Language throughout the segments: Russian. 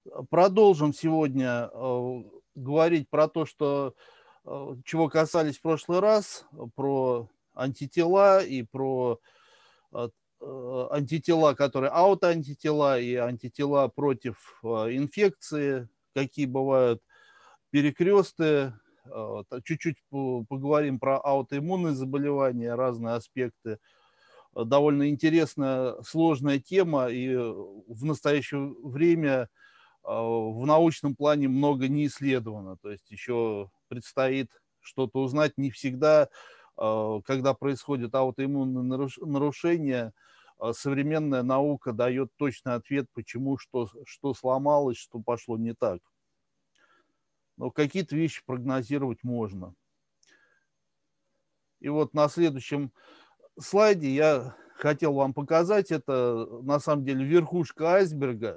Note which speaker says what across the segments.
Speaker 1: Продолжим сегодня говорить про то, что, чего касались в прошлый раз, про антитела и про э, антитела, которые аутоантитела и антитела против инфекции, какие бывают перекресты. Чуть-чуть поговорим про аутоиммунные заболевания, разные аспекты. Довольно интересная, сложная тема, и в настоящее время в научном плане много не исследовано. То есть еще предстоит что-то узнать. Не всегда, когда происходит аутоиммунное нарушение, современная наука дает точный ответ, почему, что сломалось, что пошло не так. Но какие-то вещи прогнозировать можно. И вот на следующем слайде я хотел вам показать, это на самом деле верхушка айсберга.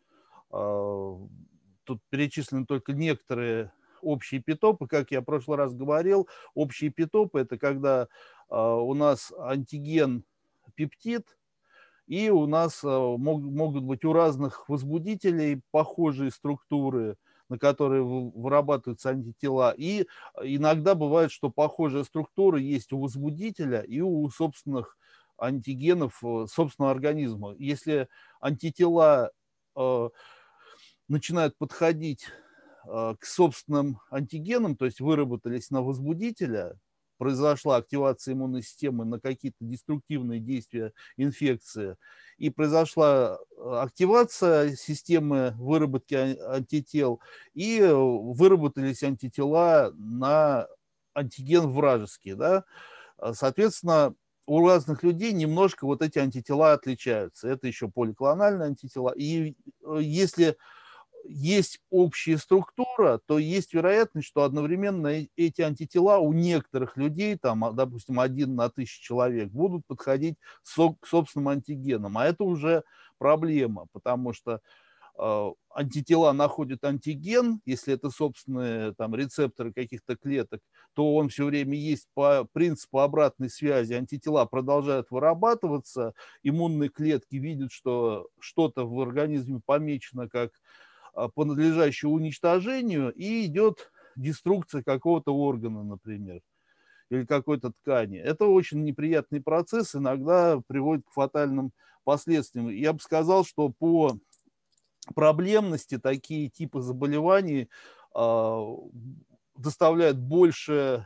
Speaker 1: А, Тут перечислены только некоторые общие эпитопы. Как я в прошлый раз говорил, общие эпитопы – это когда у нас антиген пептид, и у нас могут быть у разных возбудителей похожие структуры, на которые вырабатываются антитела. И иногда бывает, что похожая структура есть у возбудителя и у собственных антигенов собственного организма. Если антитела э, начинают подходить к собственным антигенам, то есть выработались на возбудителя, произошла активация иммунной системы на какие-то деструктивные действия инфекции, и произошла активация системы выработки антител, и выработались антитела на антиген вражеский, да. Соответственно, у разных людей немножко вот эти антитела отличаются. Это еще поликлональные антитела. И если есть общая структура, то есть вероятность, что одновременно эти антитела у некоторых людей, там, допустим, 1 на 1000 человек, будут подходить к собственным антигенам. А это уже проблема, потому что антитела находят антиген, если это собственные там рецепторы каких-то клеток, то он все время есть по принципу обратной связи. Антитела продолжают вырабатываться, иммунные клетки видят, что что-то в организме помечено как подлежащее уничтожению, и идет деструкция какого-то органа, например, или какой-то ткани. Это очень неприятный процесс, иногда приводит к фатальным последствиям. Я бы сказал, что по проблемности такие типы заболеваний а, доставляют больше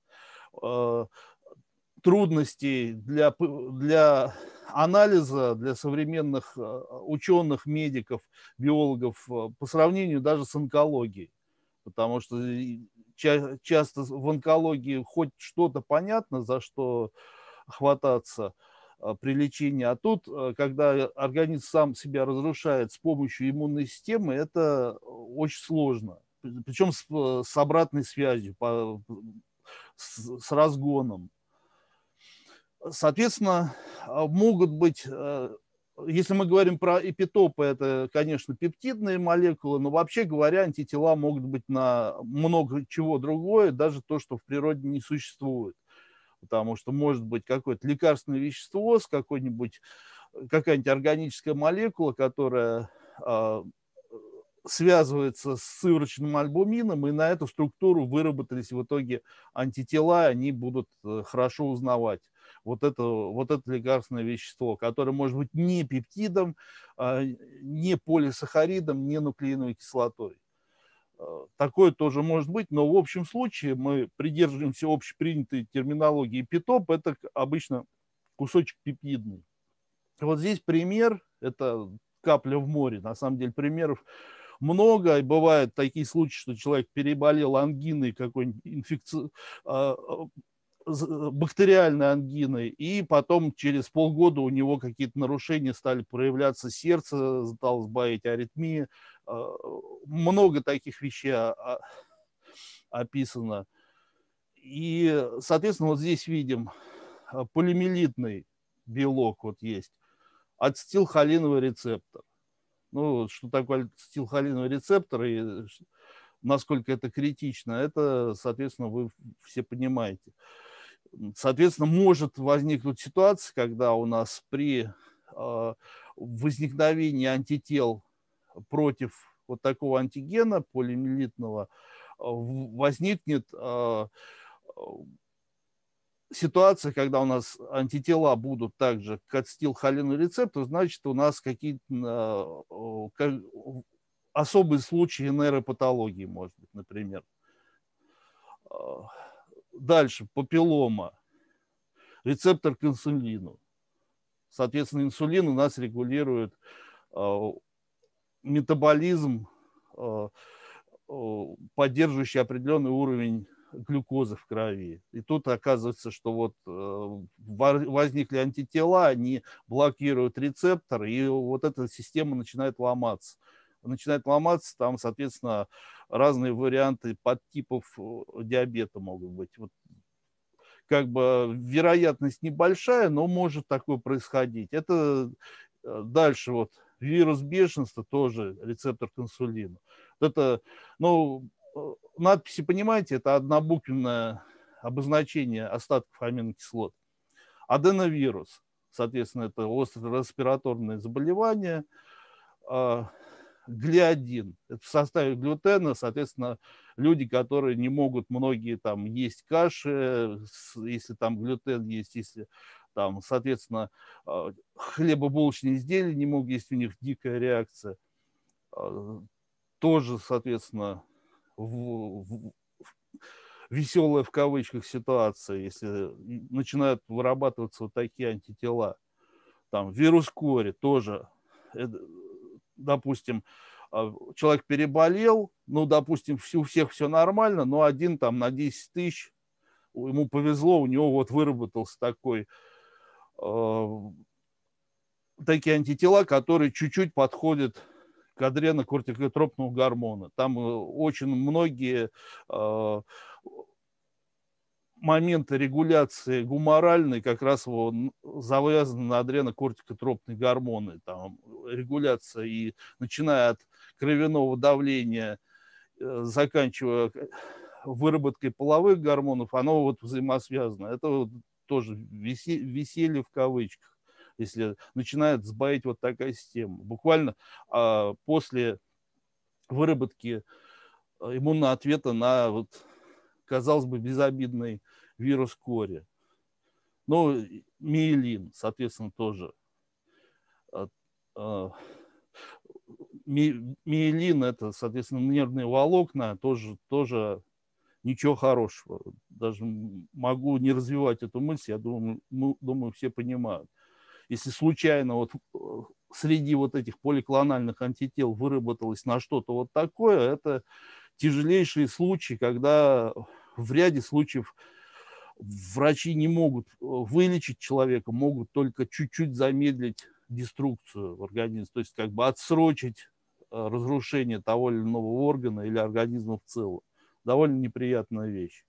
Speaker 1: а, трудностей для анализа, для современных ученых, медиков, биологов по сравнению даже с онкологией. Потому что часто в онкологии хоть что-то понятно, за что хвататься при лечении, а тут, когда организм сам себя разрушает с помощью иммунной системы, это очень сложно. Причем с обратной связью, с разгоном. Соответственно, могут быть, если мы говорим про эпитопы, это, конечно, пептидные молекулы, но вообще говоря, антитела могут быть на много чего другое, даже то, что в природе не существует. Потому что может быть какое-то лекарственное вещество с какая-нибудь органическая молекула, которая связывается с сывороточным альбумином, и на эту структуру выработались в итоге антитела, они будут хорошо узнавать вот это лекарственное вещество, которое может быть не пептидом, не полисахаридом, не нуклеиновой кислотой. Такое тоже может быть, но в общем случае мы придерживаемся общепринятой терминологии. Эпитоп – это обычно кусочек пептидный. Вот здесь пример, это капля в море. На самом деле примеров много, и бывают такие случаи, что человек переболел ангиной какой-нибудь бактериальной ангиной, и потом через полгода у него какие-то нарушения стали проявляться, сердце стало сбавить, аритмии. Много таких вещей описано. И, соответственно, вот здесь видим полимелитный белок вот есть, ацетилхолиновый рецептор. Ну, что такое ацетилхолиновый рецептор и насколько это критично, это, соответственно, вы все понимаете. Соответственно, может возникнуть ситуация, когда у нас при возникновении антител против вот такого антигена полимиелитного возникнет ситуация, когда у нас антитела будут также к ацетилхолину рецептору, значит, у нас какие-то особые случаи нейропатологии, может быть, например. Дальше, папиллома, рецептор к инсулину. Соответственно, инсулин у нас регулирует метаболизм, поддерживающий определенный уровень глюкозы в крови. И тут оказывается, что вот возникли антитела, они блокируют рецепторы, и вот эта система начинает ломаться. Начинает ломаться, там, соответственно, разные варианты подтипов диабета могут быть. Вот, как бы вероятность небольшая, но может такое происходить. Это дальше вот вирус бешенства, тоже рецептор к инсулину. Это, ну, надписи, понимаете, это однобуквенное обозначение остатков аминокислот. Аденовирус, соответственно, это острое респираторное заболевание. Глиадин, это в составе глютена, соответственно, люди, которые не могут многие там есть каши, если там глютен есть, если там, соответственно, хлебобулочные изделия не могут есть, у них дикая реакция. Тоже, соответственно, веселая в кавычках ситуация, если начинают вырабатываться вот такие антитела. Там вирус кори тоже, допустим, человек переболел, ну, допустим, у всех все нормально, но один там на 10 тысяч, ему повезло, у него вот выработался такие антитела, которые чуть-чуть подходят к адренокортикотропному гормону. Там очень многие моменты регуляции гуморальной как раз завязаны на адренокортикотропные гормоны. Там регуляция, и начиная от кровяного давления, заканчивая выработкой половых гормонов, оно вот взаимосвязано. Это вот тоже веселье в кавычках, если начинает сбоить вот такая система. Буквально после выработки иммунного ответа на, вот, казалось бы, безобидный вирус кори. Ну, миелин, соответственно, тоже. Миелин – это, соответственно, нервные волокна, тоже ничего хорошего. Даже могу не развивать эту мысль, я думаю, все понимают. Если случайно вот среди вот этих поликлональных антител выработалось на что-то вот такое, это тяжелейшие случаи, когда в ряде случаев врачи не могут вылечить человека, могут только чуть-чуть замедлить деструкцию в организме, то есть как бы отсрочить разрушение того или иного органа или организма в целом. Довольно неприятная вещь.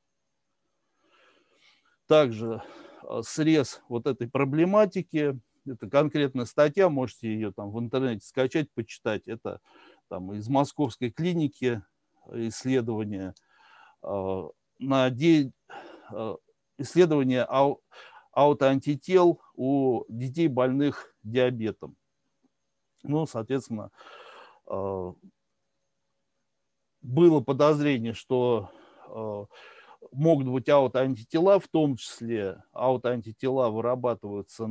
Speaker 1: Также срез вот этой проблематики, это конкретная статья, можете ее там в интернете скачать, почитать. Это там из московской клиники исследование исследование аутоантител у детей, больных диабетом. Ну, соответственно, было подозрение, что могут быть аутоантитела, в том числе аутоантитела вырабатываются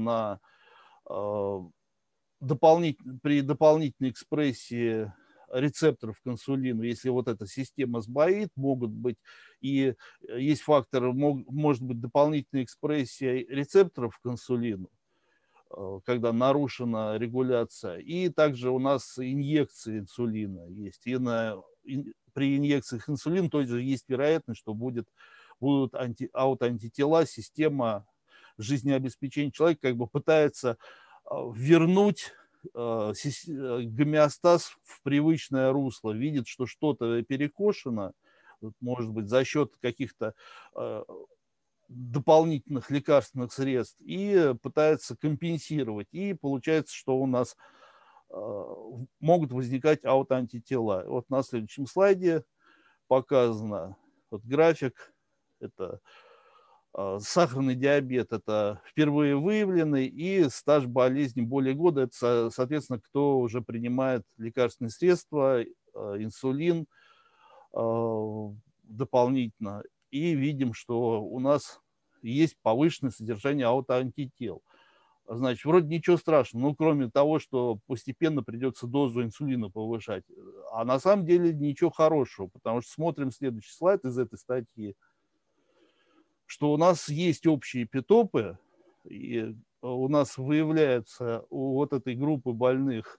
Speaker 1: при дополнительной экспрессии рецепторов к инсулину. Если вот эта система сбоит, могут быть, и есть факторы, может быть дополнительная экспрессия рецепторов к инсулину, когда нарушена регуляция. И также у нас инъекции инсулина есть. При инъекциях инсулина тоже есть вероятность, что будут аутоантитела, система жизнеобеспечения человека как бы пытается вернуть гомеостаз в привычное русло, видит, что что-то перекошено, может быть, за счет каких-то дополнительных лекарственных средств, и пытается компенсировать. И получается, что у нас могут возникать аутоантитела. Вот на следующем слайде показано вот график. Это Сахарный диабет – это впервые выявленный, и стаж болезни более года – это, соответственно, кто уже принимает лекарственные средства, инсулин дополнительно. И видим, что у нас есть повышенное содержание аутоантител. Значит, вроде ничего страшного, ну, кроме того, что постепенно придется дозу инсулина повышать. А на самом деле ничего хорошего, потому что смотрим следующий слайд из этой статьи, что у нас есть общие эпитопы, и у нас выявляются у вот этой группы больных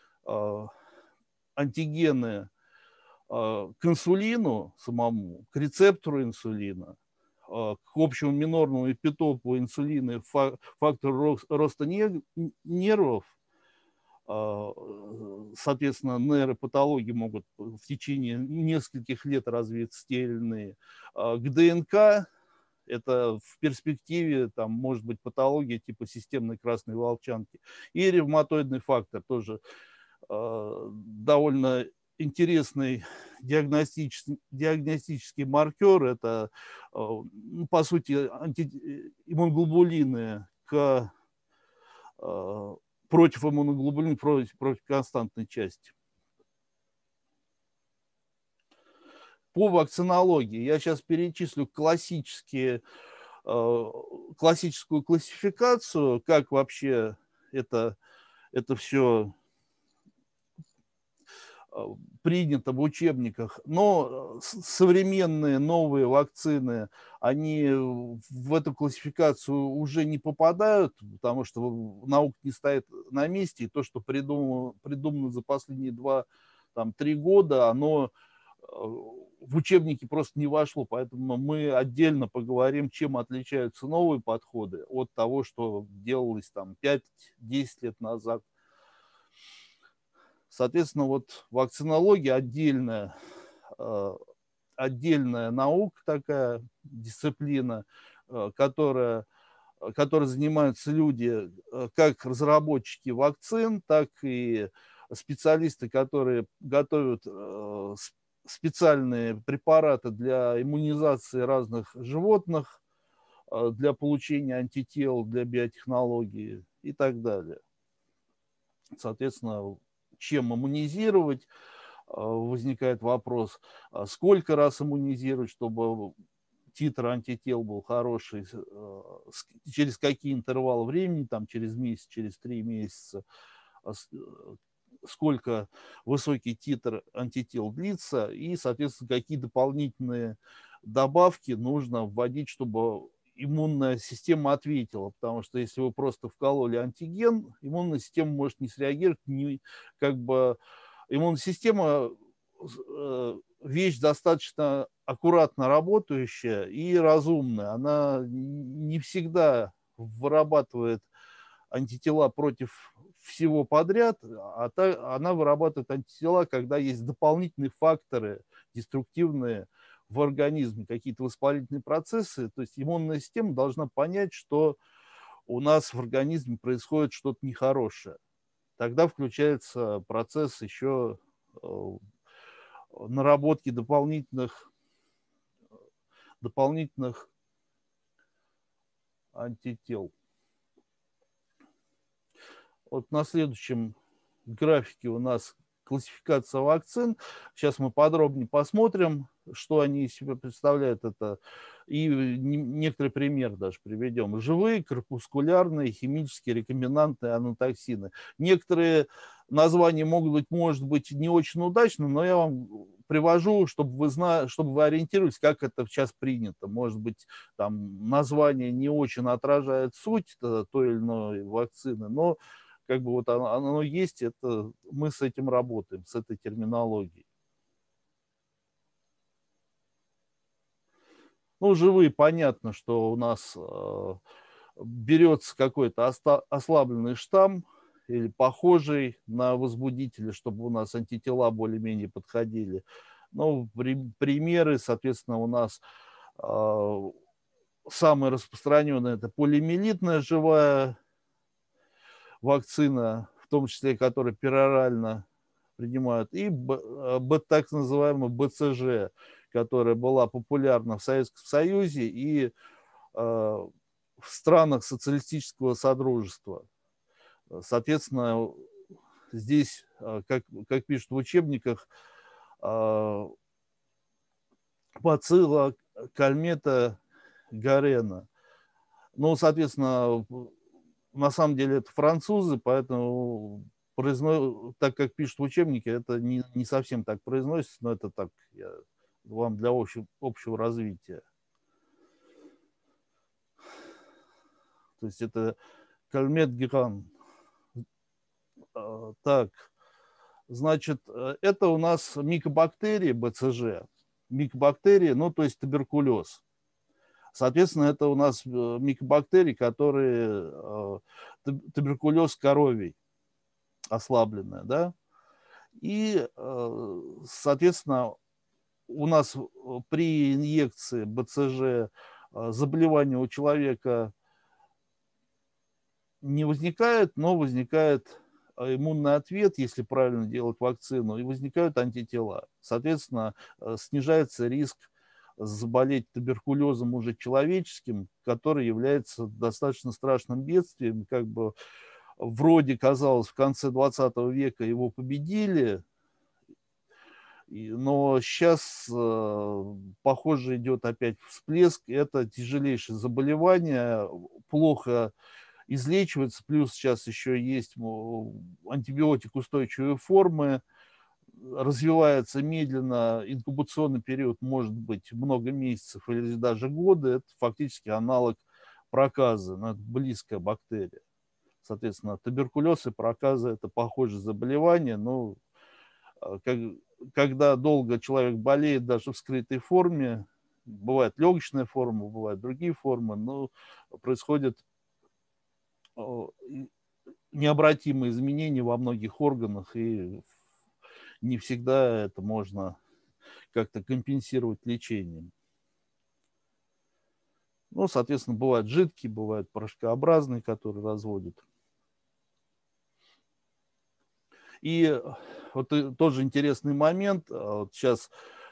Speaker 1: антигены к инсулину самому, к рецептору инсулина, к общему минорному эпитопу инсулина, фактору роста нервов, соответственно, нейропатологии могут в течение нескольких лет развиться те или иные, к ДНК. Это в перспективе, там, может быть, патология типа системной красной волчанки. И ревматоидный фактор тоже довольно интересный диагностический маркер. Это, по сути, иммуноглобулины против иммуноглобулин, против константной части. По вакцинологии я сейчас перечислю классическую классификацию, как вообще это все принято в учебниках. Но современные новые вакцины, они в эту классификацию уже не попадают, потому что наука не стоит на месте, и то, что придумано за последние 2-3 года, оно в учебники просто не вошло, поэтому мы отдельно поговорим, чем отличаются новые подходы от того, что делалось там 5-10 лет назад. Соответственно, вот вакцинология отдельная наука такая, дисциплина, которой занимаются люди, как разработчики вакцин, так и специалисты, которые готовят специальные препараты для иммунизации разных животных, для получения антител, для биотехнологии и так далее. Соответственно, чем иммунизировать, возникает вопрос, сколько раз иммунизировать, чтобы титр антител был хороший, через какие интервалы времени, там через месяц, через 3 месяца, сколько высокий титр антител длится и, соответственно, какие дополнительные добавки нужно вводить, чтобы иммунная система ответила. Потому что если вы просто вкололи антиген, иммунная система может не среагировать. Иммунная система вещь достаточно аккуратно работающая и разумная. Она не всегда вырабатывает антитела против всего подряд, она вырабатывает антитела, когда есть дополнительные факторы деструктивные в организме, какие-то воспалительные процессы. То есть иммунная система должна понять, что у нас в организме происходит что-то нехорошее. Тогда включается процесс еще наработки дополнительных антител. Вот на следующем графике у нас классификация вакцин. Сейчас мы подробнее посмотрим, что они из себя представляют. Это и некоторые примеры даже приведем. Живые, корпускулярные, химические, рекомбинантные анатоксины. Некоторые названия могут быть, может быть, не очень удачны, но я вам привожу, чтобы вы ориентировались, как это сейчас принято. Может быть, там название не очень отражает суть той или иной вакцины, но как бы вот оно есть, это мы с этим работаем, с этой терминологией. Ну, живые, понятно, что у нас берется какой-то ослабленный штамм или похожий на возбудители, чтобы у нас антитела более-менее подходили. Ну, примеры, соответственно, у нас самые распространенные – это полиомиелитная живая вакцина, в том числе, которая перорально принимают, и так называемая БЦЖ, которая была популярна в Советском Союзе и в странах социалистического содружества. Соответственно, здесь, как пишут в учебниках, бацилла кальмета гарена. Ну, соответственно, на самом деле это французы, поэтому так как пишут в учебнике, это не совсем так произносится, но это так вам для общего развития. То есть это кальмет геран. Так, значит, это у нас микобактерии БЦЖ. Микобактерии, ну, то есть туберкулез. Соответственно, это у нас микобактерии, которые туберкулез коровий, ослабленная, да. И, соответственно, у нас при инъекции БЦЖ заболевание у человека не возникает, но возникает иммунный ответ, если правильно делать вакцину, и возникают антитела. Соответственно, снижается риск заболеть туберкулезом уже человеческим, который является достаточно страшным бедствием. Как бы вроде казалось, в конце 20 века его победили, но сейчас, похоже, идет опять всплеск. Это тяжелейшее заболевание, плохо излечивается, плюс сейчас еще есть антибиотикоустойчивые формы, развивается медленно, инкубационный период может быть много месяцев или даже годы, это фактически аналог проказа, но это близкая бактерия. Соответственно, туберкулез и проказа – это похожие заболевания, но когда долго человек болеет даже в скрытой форме, бывает легочная форма, бывают другие формы, но происходит необратимые изменения во многих органах, и не всегда это можно как-то компенсировать лечением. Ну, соответственно, бывают жидкие, бывают порошкообразные, которые разводят. И вот тоже интересный момент. Вот сейчас,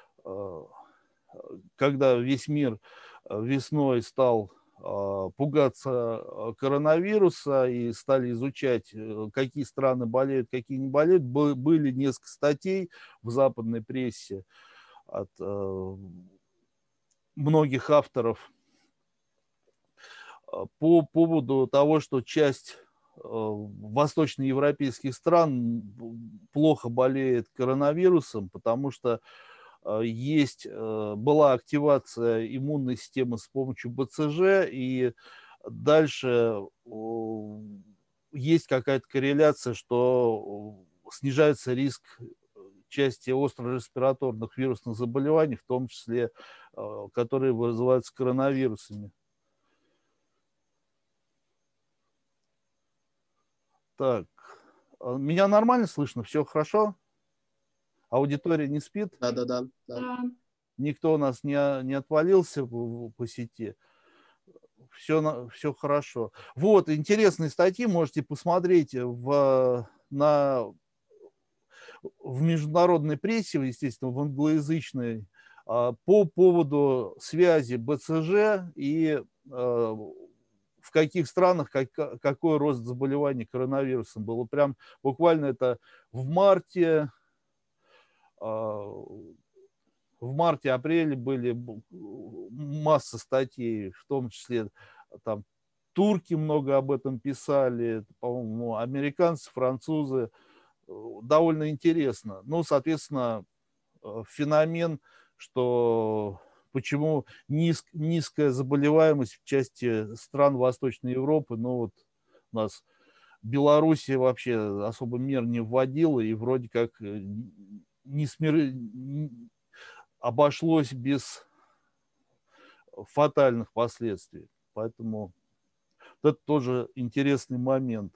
Speaker 1: когда весь мир весной стал пугаться коронавируса и стали изучать, какие страны болеют, какие не болеют, были несколько статей в западной прессе от многих авторов по поводу того, что часть восточноевропейских стран плохо болеет коронавирусом, потому что была активация иммунной системы с помощью БЦЖ, и дальше есть какая-то корреляция, что снижается риск части остро-респираторных вирусных заболеваний, в том числе, которые вызываются коронавирусами. Так, меня нормально слышно? Все хорошо? Аудитория не спит?
Speaker 2: Да.
Speaker 1: Никто у нас не отвалился по сети? Все хорошо. Вот, интересные статьи можете посмотреть в международной прессе, естественно, в англоязычной, по поводу связи БЦЖ и в каких странах какой рост заболеваний коронавирусом было. Прям буквально это в марте-апреле были масса статей, в том числе там турки много об этом писали, по-моему, американцы, французы. Довольно интересно. Ну, соответственно, феномен, что почему низкая заболеваемость в части стран Восточной Европы, ну вот у нас Белоруссия вообще особо мер не вводила, и вроде как обошлось без фатальных последствий. Поэтому это тоже интересный момент.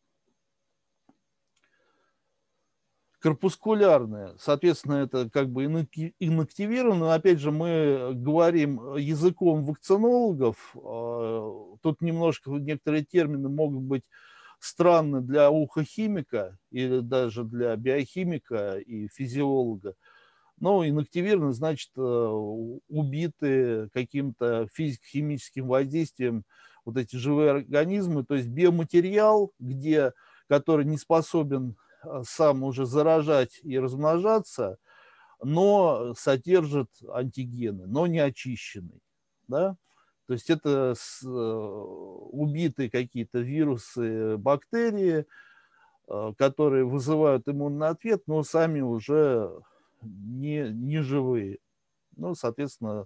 Speaker 1: Корпускулярные, соответственно, это как бы инактивировано, но опять же мы говорим языком вакцинологов, тут немножко некоторые термины могут быть странны для уха химика или даже для биохимика и физиолога, Ну, инактивированы, значит, убиты каким-то физико-химическим воздействием вот эти живые организмы, то есть биоматериал, который не способен сам уже заражать и размножаться, но содержит антигены, но не очищенный, да? То есть это убитые какие-то вирусы, бактерии, которые вызывают иммунный ответ, но сами уже не живые. Ну, соответственно,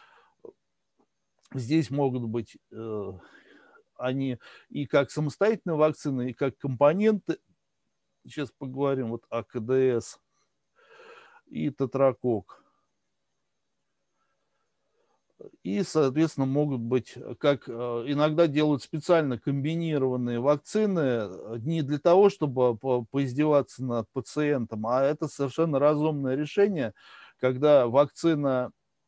Speaker 1: здесь могут быть они и как самостоятельные вакцины, и как компоненты. Сейчас поговорим вот о КДС и тетракок. И, соответственно, могут быть, как иногда делают специально комбинированные вакцины, не для того, чтобы поиздеваться над пациентом, а это совершенно разумное решение, когда вакцина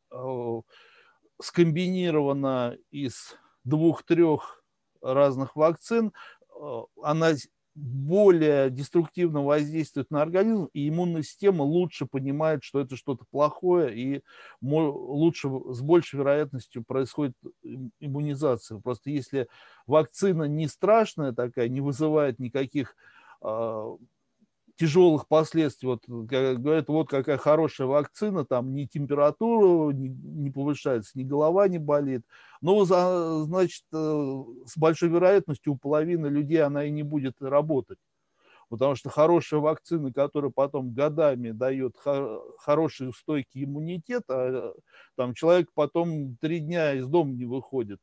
Speaker 1: скомбинирована из 2-3 разных вакцин, она более деструктивно воздействует на организм, и иммунная система лучше понимает, что это что-то плохое, и лучше, с большей вероятностью происходит иммунизация. Просто если вакцина не страшная такая, не вызывает никаких тяжелых последствий, вот как говорят, вот какая хорошая вакцина, там ни температура не повышается, ни голова не болит, но, значит, с большой вероятностью у половины людей она и не будет работать. Потому что хорошая вакцина, которая потом годами дает хороший стойкий иммунитет, там человек потом 3 дня из дома не выходит.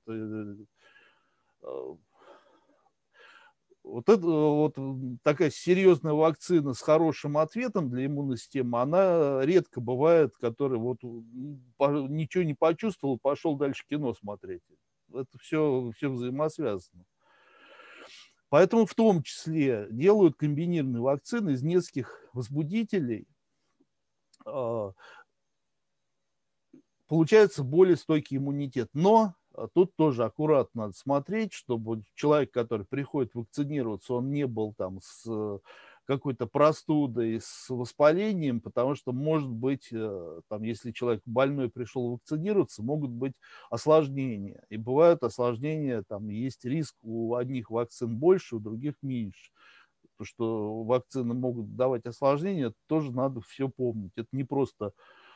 Speaker 1: Вот это вот такая серьезная вакцина с хорошим ответом для иммунной системы, она редко бывает, который вот ничего не почувствовал, пошел дальше кино смотреть. Это все взаимосвязано. Поэтому в том числе делают комбинированные вакцины из нескольких возбудителей. Получается более стойкий иммунитет. Но тут тоже аккуратно надо смотреть, чтобы человек, который приходит вакцинироваться, он не был там с какой-то простудой, с воспалением, потому что может быть, там, если человек больной пришел вакцинироваться, могут быть осложнения. И бывают осложнения, там есть риск у одних вакцин больше, у других меньше. То, что вакцины могут давать осложнения, это тоже надо все помнить. Это не просто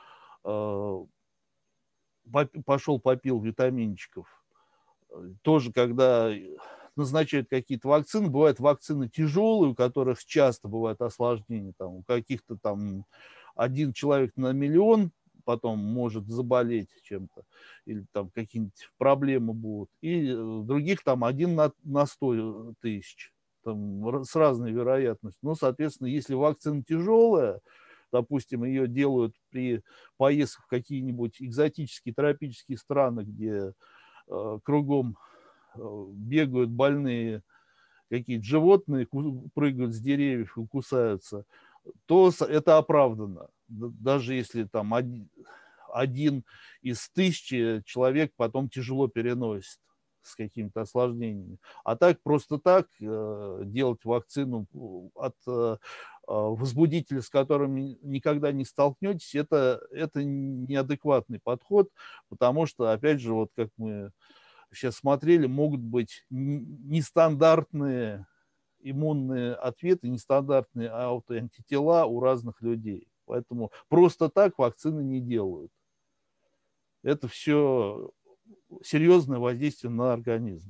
Speaker 1: пошел попил витаминчиков. Тоже, когда назначают какие-то вакцины, бывают вакцины тяжелые, у которых часто бывают осложнения, там, у каких-то там 1 человек на миллион потом может заболеть чем-то, или там какие-нибудь проблемы будут, и других там 1 на 100 тысяч, там, с разной вероятностью. Ну, соответственно, если вакцина тяжелая, допустим, ее делают при поездках в какие-нибудь экзотические тропические страны, где кругом бегают больные какие-то животные, прыгают с деревьев и кусаются, то это оправдано. Даже если там один из 1000 человек потом тяжело переносит с какими-то осложнениями. А так, просто так делать вакцину от возбудителя, с которым никогда не столкнетесь, это неадекватный подход, потому что, опять же, вот как мы сейчас смотрели, могут быть нестандартные иммунные ответы, нестандартные аутоантитела у разных людей. Поэтому просто так вакцины не делают. Это все серьезное воздействие на организм.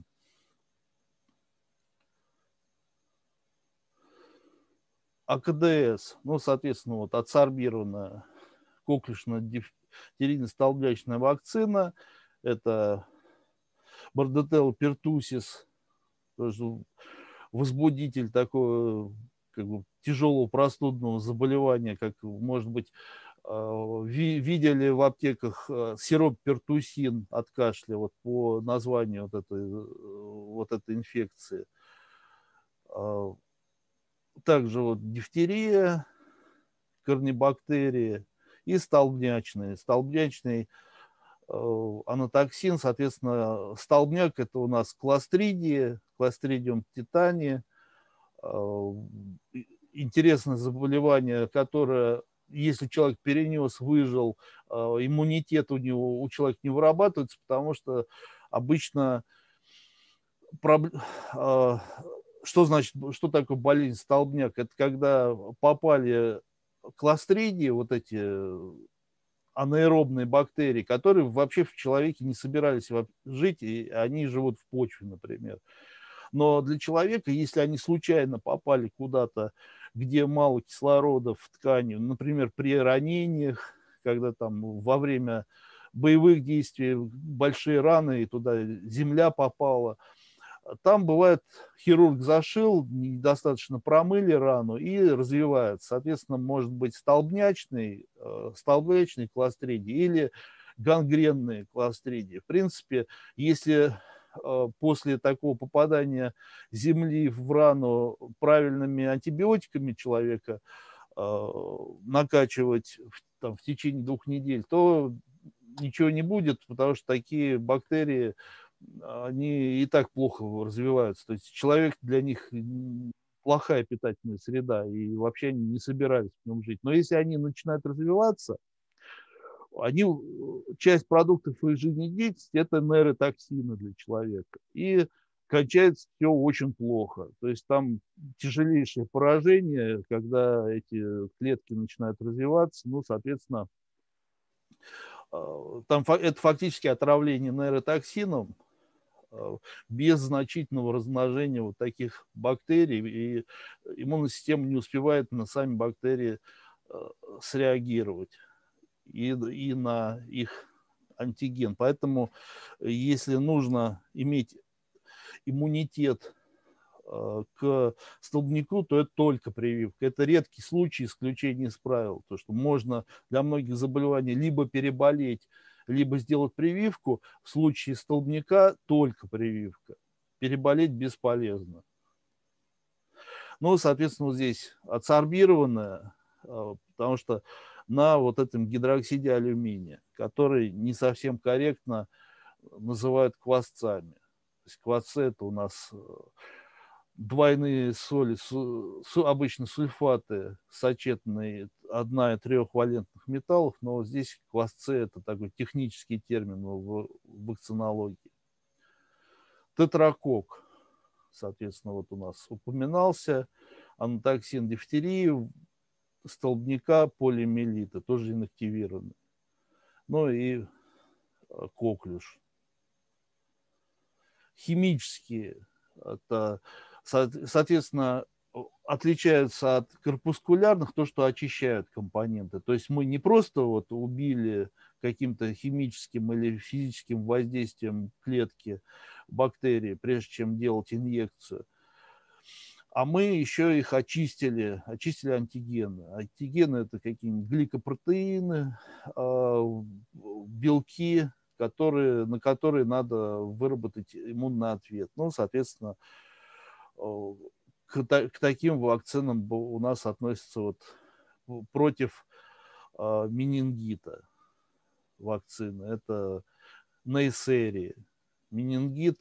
Speaker 1: АКДС, ну, соответственно, вот адсорбированная коклюшно-дифтерийно-столбнячная вакцина, это Bordetella pertussis, тоже возбудитель такого как бы тяжелого простудного заболевания, как, может быть, видели в аптеках сироп пертусин от кашля, вот по названию вот этой инфекции. Также вот дифтерия, корнебактерии и столбнячные. Столбнячный анатоксин, соответственно, столбняк – это у нас кластридия, кластридиум титани. Интересное заболевание, которое если человек перенес, выжил, иммунитет у человека не вырабатывается, потому что обычно проб- а, что значит, что такое болезнь столбняк? Это когда попали кластридии, вот эти анаэробные бактерии, которые вообще в человеке не собирались жить, и они живут в почве, например. Но для человека, если они случайно попали куда-то, где мало кислорода в ткани, например, при ранениях, когда там во время боевых действий большие раны, и туда земля попала, там бывает, хирург зашил, недостаточно промыли рану и развивается. Соответственно, может быть столбнячный кластридий или гангренные кластридии. В принципе, если после такого попадания земли в рану правильными антибиотиками человека накачивать в течение 2 недель, то ничего не будет, потому что такие бактерии, они и так плохо развиваются. То есть человек для них плохая питательная среда, и вообще они не собирались в нем жить. Но если они начинают развиваться, часть продуктов их жизнедеятельности – это нейротоксины для человека. И кончается все очень плохо. То есть там тяжелейшее поражение, когда эти клетки начинают развиваться, ну, соответственно, это фактически отравление нейротоксином, без значительного размножения вот таких бактерий, и иммунная система не успевает на сами бактерии среагировать и на их антиген. Поэтому, если нужно иметь иммунитет к столбняку, то это только прививка. Это редкий случай, исключение из правил. То, что можно для многих заболеваний либо переболеть, либо сделать прививку. В случае столбняка только прививка. Переболеть бесполезно. Ну, соответственно, вот здесь адсорбированная, потому что на вот этом гидроксиде алюминия, который не совсем корректно называют квасцами. То есть квасцы – это у нас двойные соли, обычно сульфаты сочетанные 1 и 3 валентных металлов, но вот здесь квасцы – это такой технический термин в вакцинологии. Тетракок, соответственно, вот у нас упоминался, анатоксин дифтерии, столбняка, полиомиелита, тоже инактивированный. Ну и коклюш. Химические, это, соответственно, отличаются от корпускулярных то, что очищают компоненты. То есть мы не просто вот убили каким-то химическим или физическим воздействием клетки бактерии, прежде чем делать инъекцию, а мы еще их очистили антигены. Антигены – это какие-нибудь гликопротеины, белки, на которые надо выработать иммунный ответ. Ну, соответственно, к таким вакцинам у нас относятся вот против менингита вакцины. Это Нейсерия. Менингит,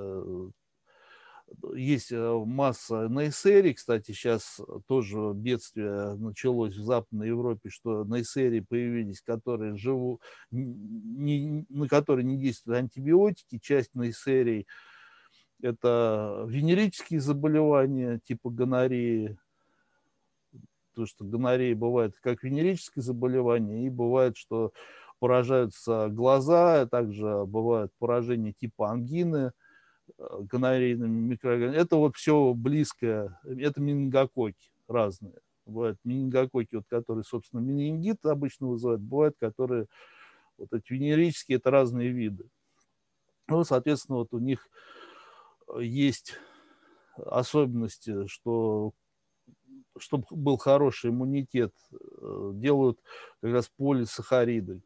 Speaker 1: есть масса Нейсерий, кстати, сейчас тоже бедствие началось в Западной Европе, что Нейсерии появились, на которые не действуют антибиотики. Часть Нейсерий – это венерические заболевания типа гонореи, потому что гонорея бывает как венерическое заболевание, и бывает, что поражаются глаза, также бывают поражения типа ангины, гонорейными микроорганизмами. Это вот все близкое, это менингококки разные. Бывают менингококки, вот, которые, собственно, менингит обычно вызывают, бывают, которые вот эти венерические, это разные виды. Ну, соответственно, вот у них есть особенности, что чтобы был хороший иммунитет, делают как раз полисахариды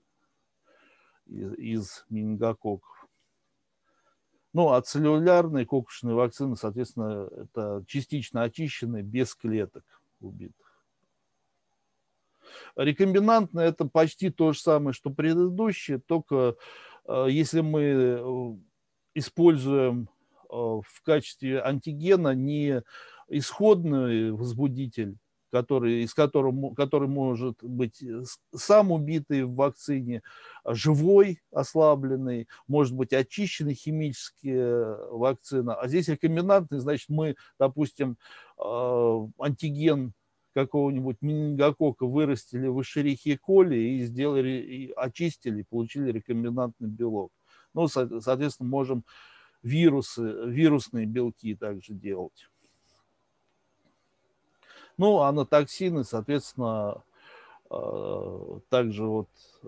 Speaker 1: из менингококков. Ну, а целлюлярные кокушные вакцины, соответственно, это частично очищенные, без клеток убитых. Рекомбинантные – это почти то же самое, что предыдущие, только если мы используем в качестве антигена не исходный возбудитель, который может быть сам убитый в вакцине, живой, ослабленный, может быть очищенный химически вакцина. А здесь рекомбинантный, значит, мы, допустим, антиген какого-нибудь менингококка вырастили в эшерихе коли и сделали, и очистили, получили рекомбинантный белок. Ну, соответственно, можем вирусные белки также делать. Ну, а на токсины, соответственно, также вот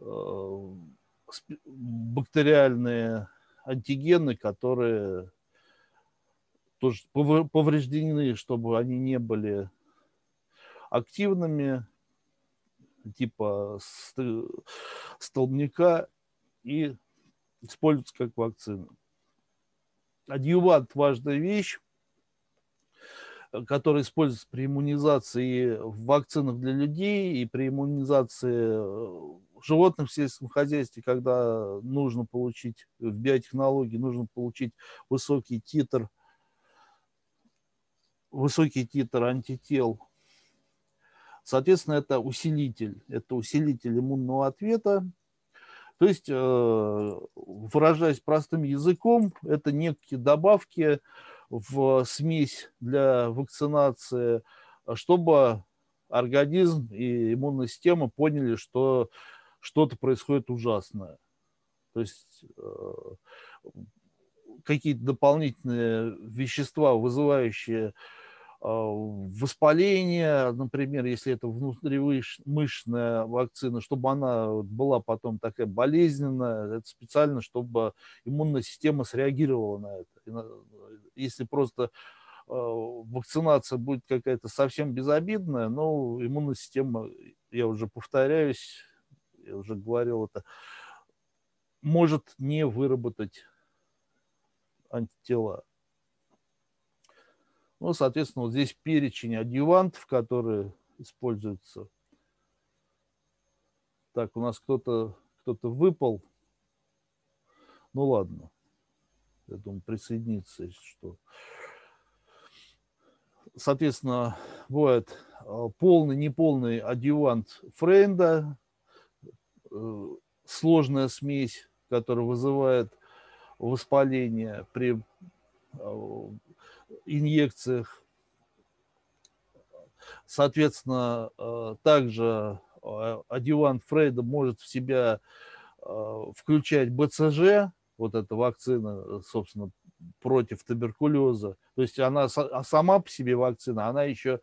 Speaker 1: бактериальные антигены, которые тоже повреждены, чтобы они не были активными, типа столбняка, и используются как вакцина. Адъювант – важная вещь, которая используется при иммунизации в вакцинах для людей и при иммунизации животных в сельском хозяйстве, когда нужно получить, в биотехнологии нужно получить высокий титр антител. Соответственно, это усилитель иммунного ответа. То есть, выражаясь простым языком, это некие добавки в смесь для вакцинации, чтобы организм и иммунная система поняли, что что-то происходит ужасное. То есть какие-то дополнительные вещества, вызывающие воспаление, например, если это внутримышечная вакцина, чтобы она была потом такая болезненная, это специально, чтобы иммунная система среагировала на это. Если просто вакцинация будет какая-то совсем безобидная, но иммунная система, я уже повторяюсь, я уже говорил это, может не выработать антитела. Ну, соответственно, вот здесь перечень адъювантов, которые используются. Так, у нас кто-то выпал. Ну, ладно. Я думаю, присоединиться, если что. Соответственно, бывает полный, неполный адъювант Фрейнда, сложная смесь, которая вызывает воспаление при инъекциях. Соответственно, также адъювант Фрейда может в себя включать БЦЖ, вот эта вакцина, собственно, против туберкулеза. То есть она сама по себе вакцина, она еще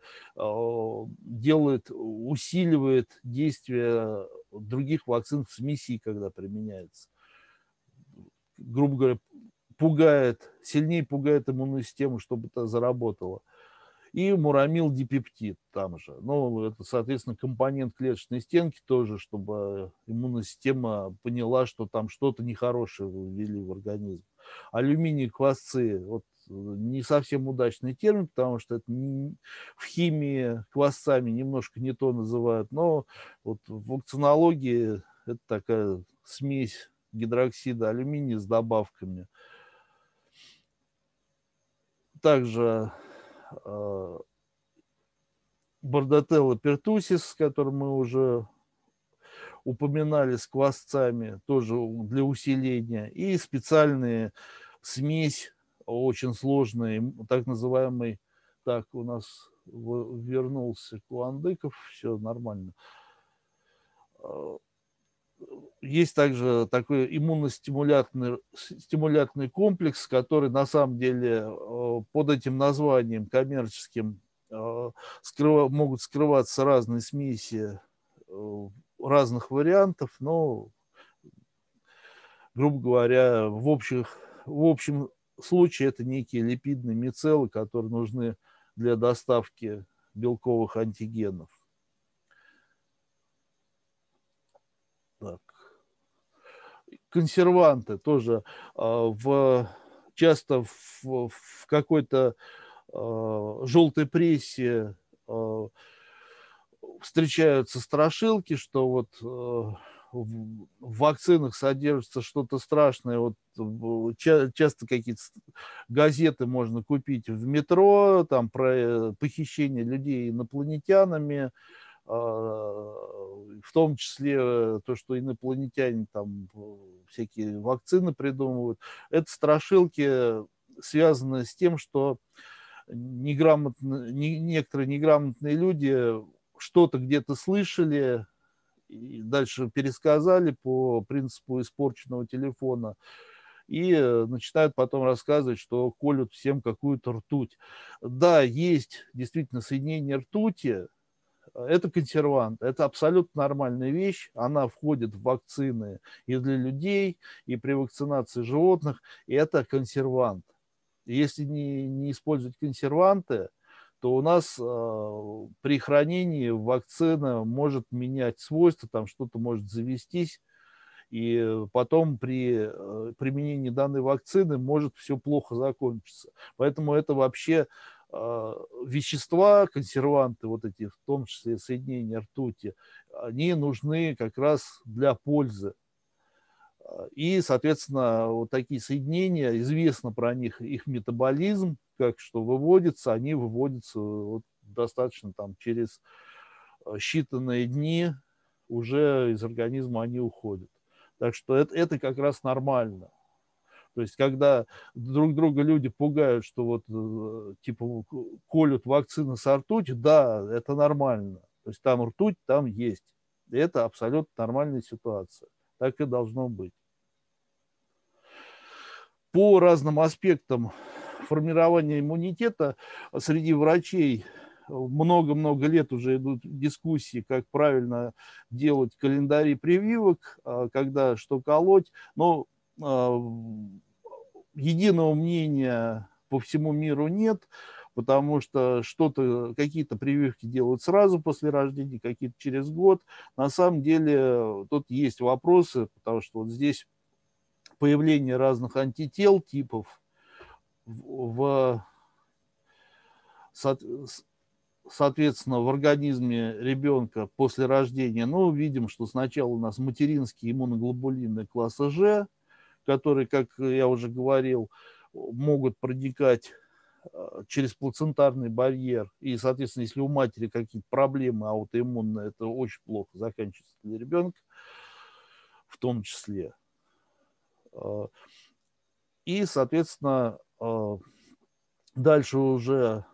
Speaker 1: усиливает действие других вакцин в смеси, когда применяется. Грубо говоря, сильнее пугает иммунную систему, чтобы это заработало. И мурамил-дипептид там же. Ну, это, соответственно, компонент клеточной стенки тоже, чтобы иммунная система поняла, что там что-то нехорошее ввели в организм. Алюминий квасцы, вот не совсем удачный термин, потому что это в химии квасцами немножко не то называют, но вот в вакцинологии это такая смесь гидроксида алюминия с добавками. Также бордотелла пертусис, который мы уже упоминали, с квасцами, тоже для усиления. И специальная смесь, очень сложная, так называемый, так, у нас вернулся Куандыков, все нормально. Есть также такой иммуностимулятный комплекс, который на самом деле под этим названием коммерческим могут скрываться разные смеси разных вариантов, но, грубо говоря, в общем случае это некие липидные мицеллы, которые нужны для доставки белковых антигенов. Так. Консерванты тоже часто в какой-то желтой прессе встречаются страшилки, что вот в вакцинах содержится что-то страшное. Вот часто какие-то газеты можно купить в метро, там про похищение людей инопланетянами, в том числе то, что инопланетяне там всякие вакцины придумывают. Это страшилки связаны с тем, что некоторые неграмотные люди что-то где-то слышали и дальше пересказали по принципу испорченного телефона и начинают потом рассказывать, что колют всем какую-то ртуть. Да, есть действительно соединение ртути, это консервант, это абсолютно нормальная вещь, она входит в вакцины и для людей, и при вакцинации животных, и это консервант. Если не использовать консерванты, то у нас при хранении вакцина может менять свойства, там что-то может завестись, и потом при применении данной вакцины может все плохо закончиться. Поэтому это вообще вещества, консерванты, вот эти, в том числе соединения ртути, они нужны как раз для пользы. И, соответственно, вот такие соединения, известно про них, их метаболизм, как что выводится, они выводятся вот достаточно там через считанные дни уже из организма они уходят. Так что это как раз нормально. То есть, когда друг друга люди пугают, что вот типа колют вакцины со ртутью, да, это нормально. То есть там ртуть, там есть. И это абсолютно нормальная ситуация. Так и должно быть. По разным аспектам формирования иммунитета среди врачей много-много лет уже идут дискуссии, как правильно делать календари прививок, когда что колоть. Но единого мнения по всему миру нет, потому что какие-то прививки делают сразу после рождения, какие-то через год. На самом деле тут есть вопросы, потому что вот здесь появление разных антител типов соответственно, в организме ребенка после рождения, ну, видим, что сначала у нас материнские иммуноглобулины класса Ж, которые, как я уже говорил, могут проникать через плацентарный барьер. И, соответственно, если у матери какие-то проблемы аутоиммунные, это очень плохо заканчивается для ребенка в том числе. И, соответственно, дальше уже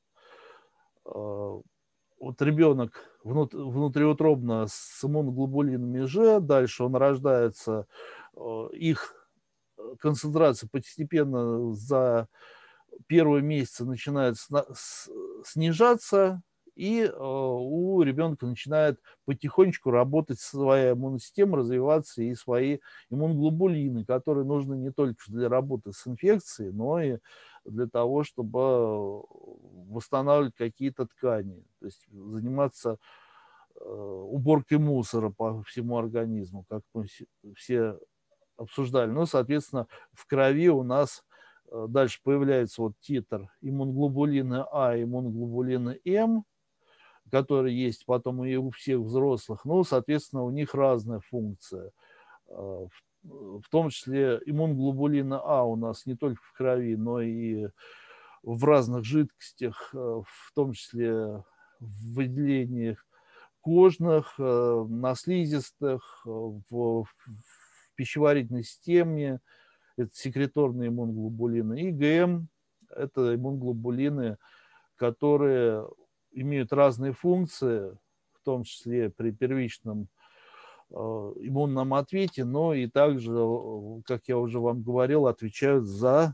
Speaker 1: вот ребенок внутриутробно с иммуноглобулинами Ж, дальше он рождается, их концентрация постепенно за первые месяцы начинает снижаться, и у ребенка начинает потихонечку работать своя иммуносистема, развиваться и свои иммуноглобулины, которые нужны не только для работы с инфекцией, но и для того, чтобы восстанавливать какие-то ткани, то есть заниматься уборкой мусора по всему организму, как мы все обсуждали. Ну, соответственно, в крови у нас дальше появляется вот титр иммуноглобулина А и иммуноглобулина М, которые есть потом и у всех взрослых. Ну, соответственно, у них разная функция. В том числе иммуноглобулина А у нас не только в крови, но и в разных жидкостях, в том числе в выделениях кожных, на слизистых, в пищеварительной системе. Это секреторные иммуноглобулины. И ИгМ – это иммуноглобулины, которые имеют разные функции, в том числе при первичном иммунном ответе, но и также, как я уже вам говорил, отвечают за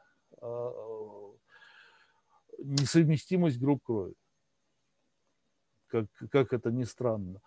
Speaker 1: несовместимость групп крови, как это ни странно.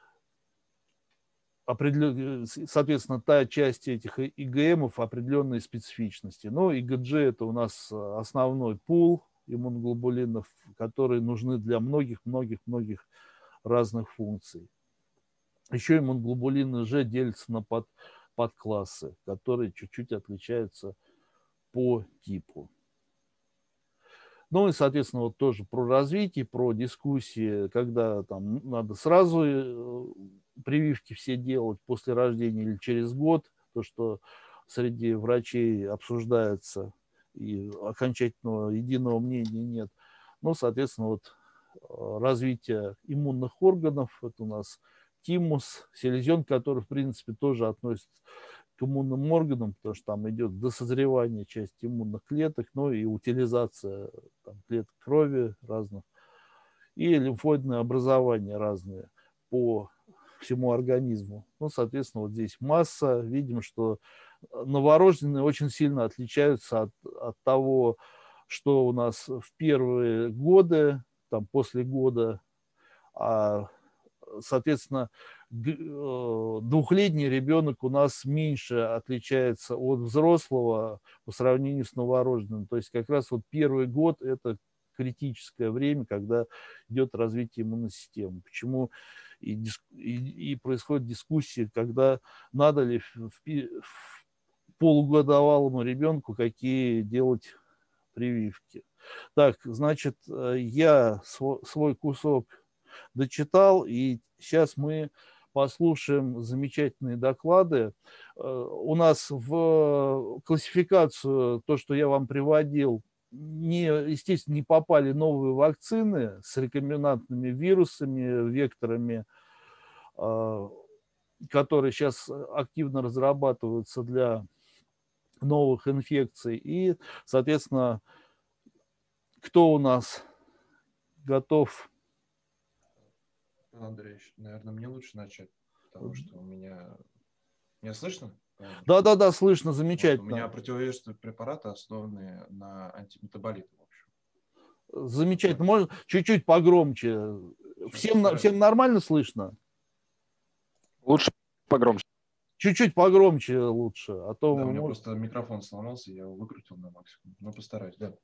Speaker 1: Соответственно, та часть этих ИгМов определенной специфичности. Но ИгG – это у нас основной пул иммуноглобулинов, которые нужны для многих-многих-многих разных функций. Еще иммуноглобулины Ж делятся на подклассы, которые чуть-чуть отличаются по типу. Ну и, соответственно, вот тоже про развитие, про дискуссии, когда там надо сразу прививки все делать после рождения или через год, то, что среди врачей обсуждается, и окончательного единого мнения нет. Ну, соответственно, вот развитие иммунных органов, это у нас тимус, селезенка, который, в принципе, тоже относится к иммунным органам, потому что там идет досозревание части иммунных клеток, ну и утилизация там, клеток крови разных, и лимфоидные образования разные по всему организму. Ну, соответственно, вот здесь масса. Видим, что новорожденные очень сильно отличаются от того, что у нас в первые годы, там, после года, а соответственно, двухлетний ребенок у нас меньше отличается от взрослого по сравнению с новорожденным. То есть как раз вот первый год – это критическое время, когда идет развитие иммунной системы. Почему и происходит дискуссия, когда надо ли в полугодовалому ребенку какие делать прививки. Так, значит, я свой кусок дочитал, и сейчас мы послушаем замечательные доклады. У нас в классификацию, то, что я вам приводил, естественно, не попали новые вакцины с рекомбинантными вирусами, векторами, а, которые сейчас активно разрабатываются для новых инфекций. И, соответственно, кто у нас готов?
Speaker 2: Андреевич, наверное, мне лучше начать, потому что у меня... Меня слышно?
Speaker 1: Да-да-да, слышно,
Speaker 2: Вот, у меня
Speaker 1: замечательно.
Speaker 2: противовирусные препараты, основанные на антиметаболитах, в общем.
Speaker 1: Замечательно. Можно чуть-чуть погромче.
Speaker 2: Сейчас
Speaker 1: Всем
Speaker 2: постараюсь.
Speaker 1: нормально слышно?
Speaker 3: Лучше погромче.
Speaker 1: Чуть-чуть погромче лучше, а то
Speaker 2: Да, у
Speaker 1: мы
Speaker 2: меня
Speaker 1: можем...
Speaker 2: просто микрофон сломался, я его выкрутил на максимум. Но постараюсь, да.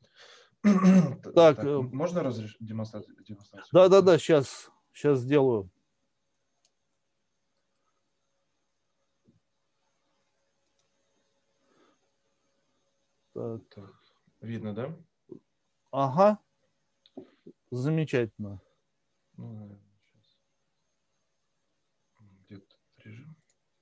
Speaker 1: Так,
Speaker 2: Так, можно разрешить демонстрацию?
Speaker 1: да-да-да, сейчас сделаю. Так.
Speaker 2: Так, видно, да?
Speaker 1: Ага, замечательно.
Speaker 2: Ну, наверное, сейчас. Где-то режим.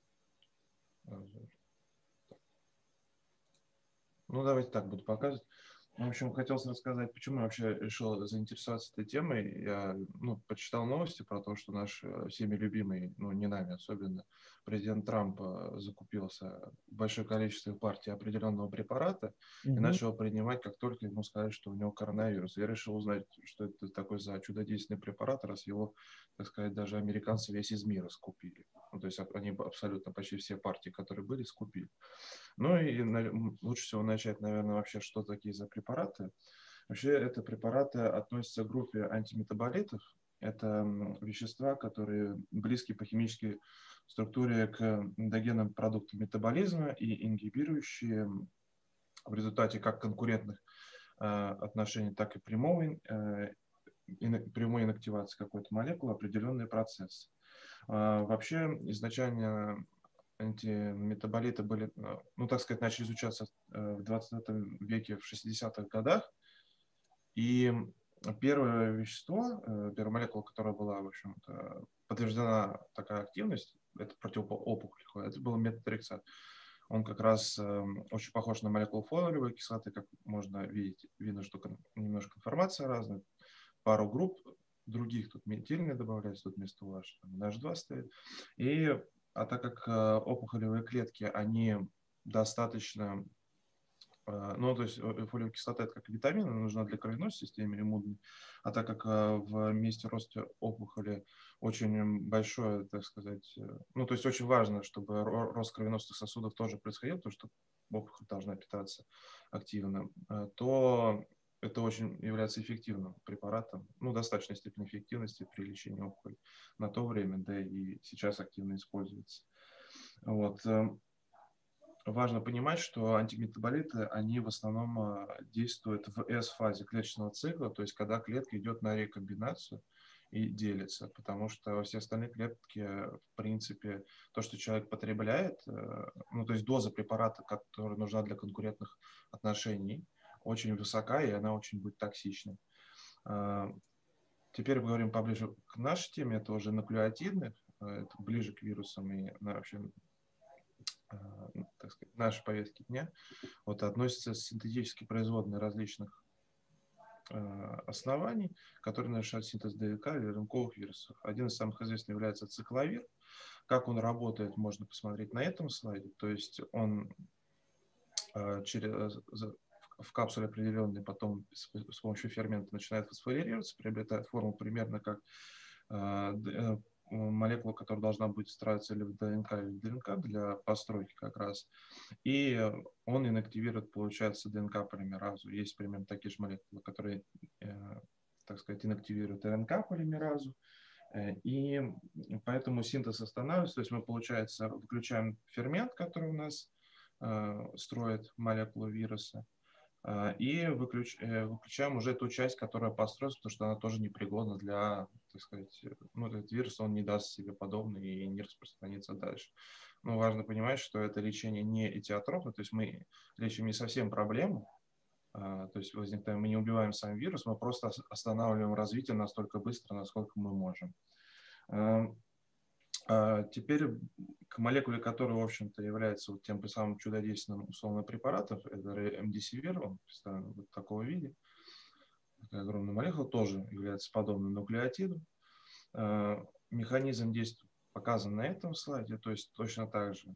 Speaker 2: Ну, давайте так буду показывать. В общем, хотелось рассказать, почему я вообще решил заинтересоваться этой темой. Я почитал новости про то, что наш всеми любимый, не нами особенно, президент Трамп закупился в большое количество партий определенного препарата и начал принимать, как только ему сказали, что у него коронавирус. Я решил узнать, что это такой за чудодейственный препарат, раз его, так сказать, даже американцы весь из мира скупили. Ну, то есть они абсолютно почти все партии, которые были, скупили. Ну и лучше всего начать, наверное, вообще, что такие за препараты. Вообще, это препараты относятся к группе антиметаболитов. Это вещества, которые близки по химической структуре к эндогенным продуктам метаболизма и ингибирующие в результате как конкурентных отношений, так и прямой инактивации какой-то молекулы определенные процессы. Вообще, изначально антиметаболиты были, так сказать, начали изучаться в 20 веке, в 60-х годах. И первое вещество, первая молекула, которая была, в общем-то, подтверждена такая активность, это противоопухолевая, это был метотрексат. Он как раз очень похож на молекулу фолиевой кислоты, как можно видеть. Видно, что немножко информация разная. Пару групп других, тут метильные добавляются, тут вместо UH, NH2 стоит. А так как опухолевые клетки, они достаточно... то есть фолиевая кислота – это как витамин, она нужна для кровяной системы иммунной. А так как в месте роста опухоли очень большое, так сказать... то есть очень важно, чтобы рост кровеносных сосудов тоже происходил, потому что опухоль должна питаться активно, то это очень является эффективным препаратом, достаточной степени эффективности при лечении опухоли на то время, да и сейчас активно используется. Вот. Важно понимать, что антиметаболиты, они в основном действуют в S-фазе клеточного цикла, то есть когда клетка идет на рекомбинацию и делится, потому что все остальные клетки, в принципе, то, что человек потребляет, то есть доза препарата, которая нужна для конкурентных отношений, очень высока, и она очень будет токсичной. Теперь поговорим поближе к нашей теме, это уже нуклеотиды, это ближе к вирусам и вообще, так сказать, нашей повестке дня. Вот относятся синтетические производные различных оснований, которые нарушают синтез ДНК или РНКовых вирусов. Один из самых известных является цикловир. Как он работает, можно посмотреть на этом слайде. То есть он в капсуле определенной, потом с помощью фермента начинает фосфорилироваться, приобретает форму примерно как молекула, которая должна быть встраиваться или в ДНК, или в ДНК для постройки как раз. И он инактивирует, получается, ДНК-полимеразу. Есть примерно такие же молекулы, которые, так сказать, инактивируют РНК-полимеразу. И поэтому синтез останавливается. То есть мы, получается, выключаем фермент, который у нас строит молекулу вируса, и выключаем уже ту часть, которая построится, потому что она тоже непригодна для, так сказать, ну, этот вирус, он не даст себе подобное и не распространится дальше. Но важно понимать, что это лечение не этиотропно, то есть мы лечим не совсем проблему, то есть мы не убиваем сам вирус, мы просто останавливаем развитие настолько быстро, насколько мы можем. Теперь к молекуле, которая, в общем-то, является вот тем самым чудодейственным условным препаратом, это ремдисивир, он представлен вот в такого виде. Такая огромная молекула тоже является подобным нуклеотидом. Механизм действия показан на этом слайде, то есть точно так же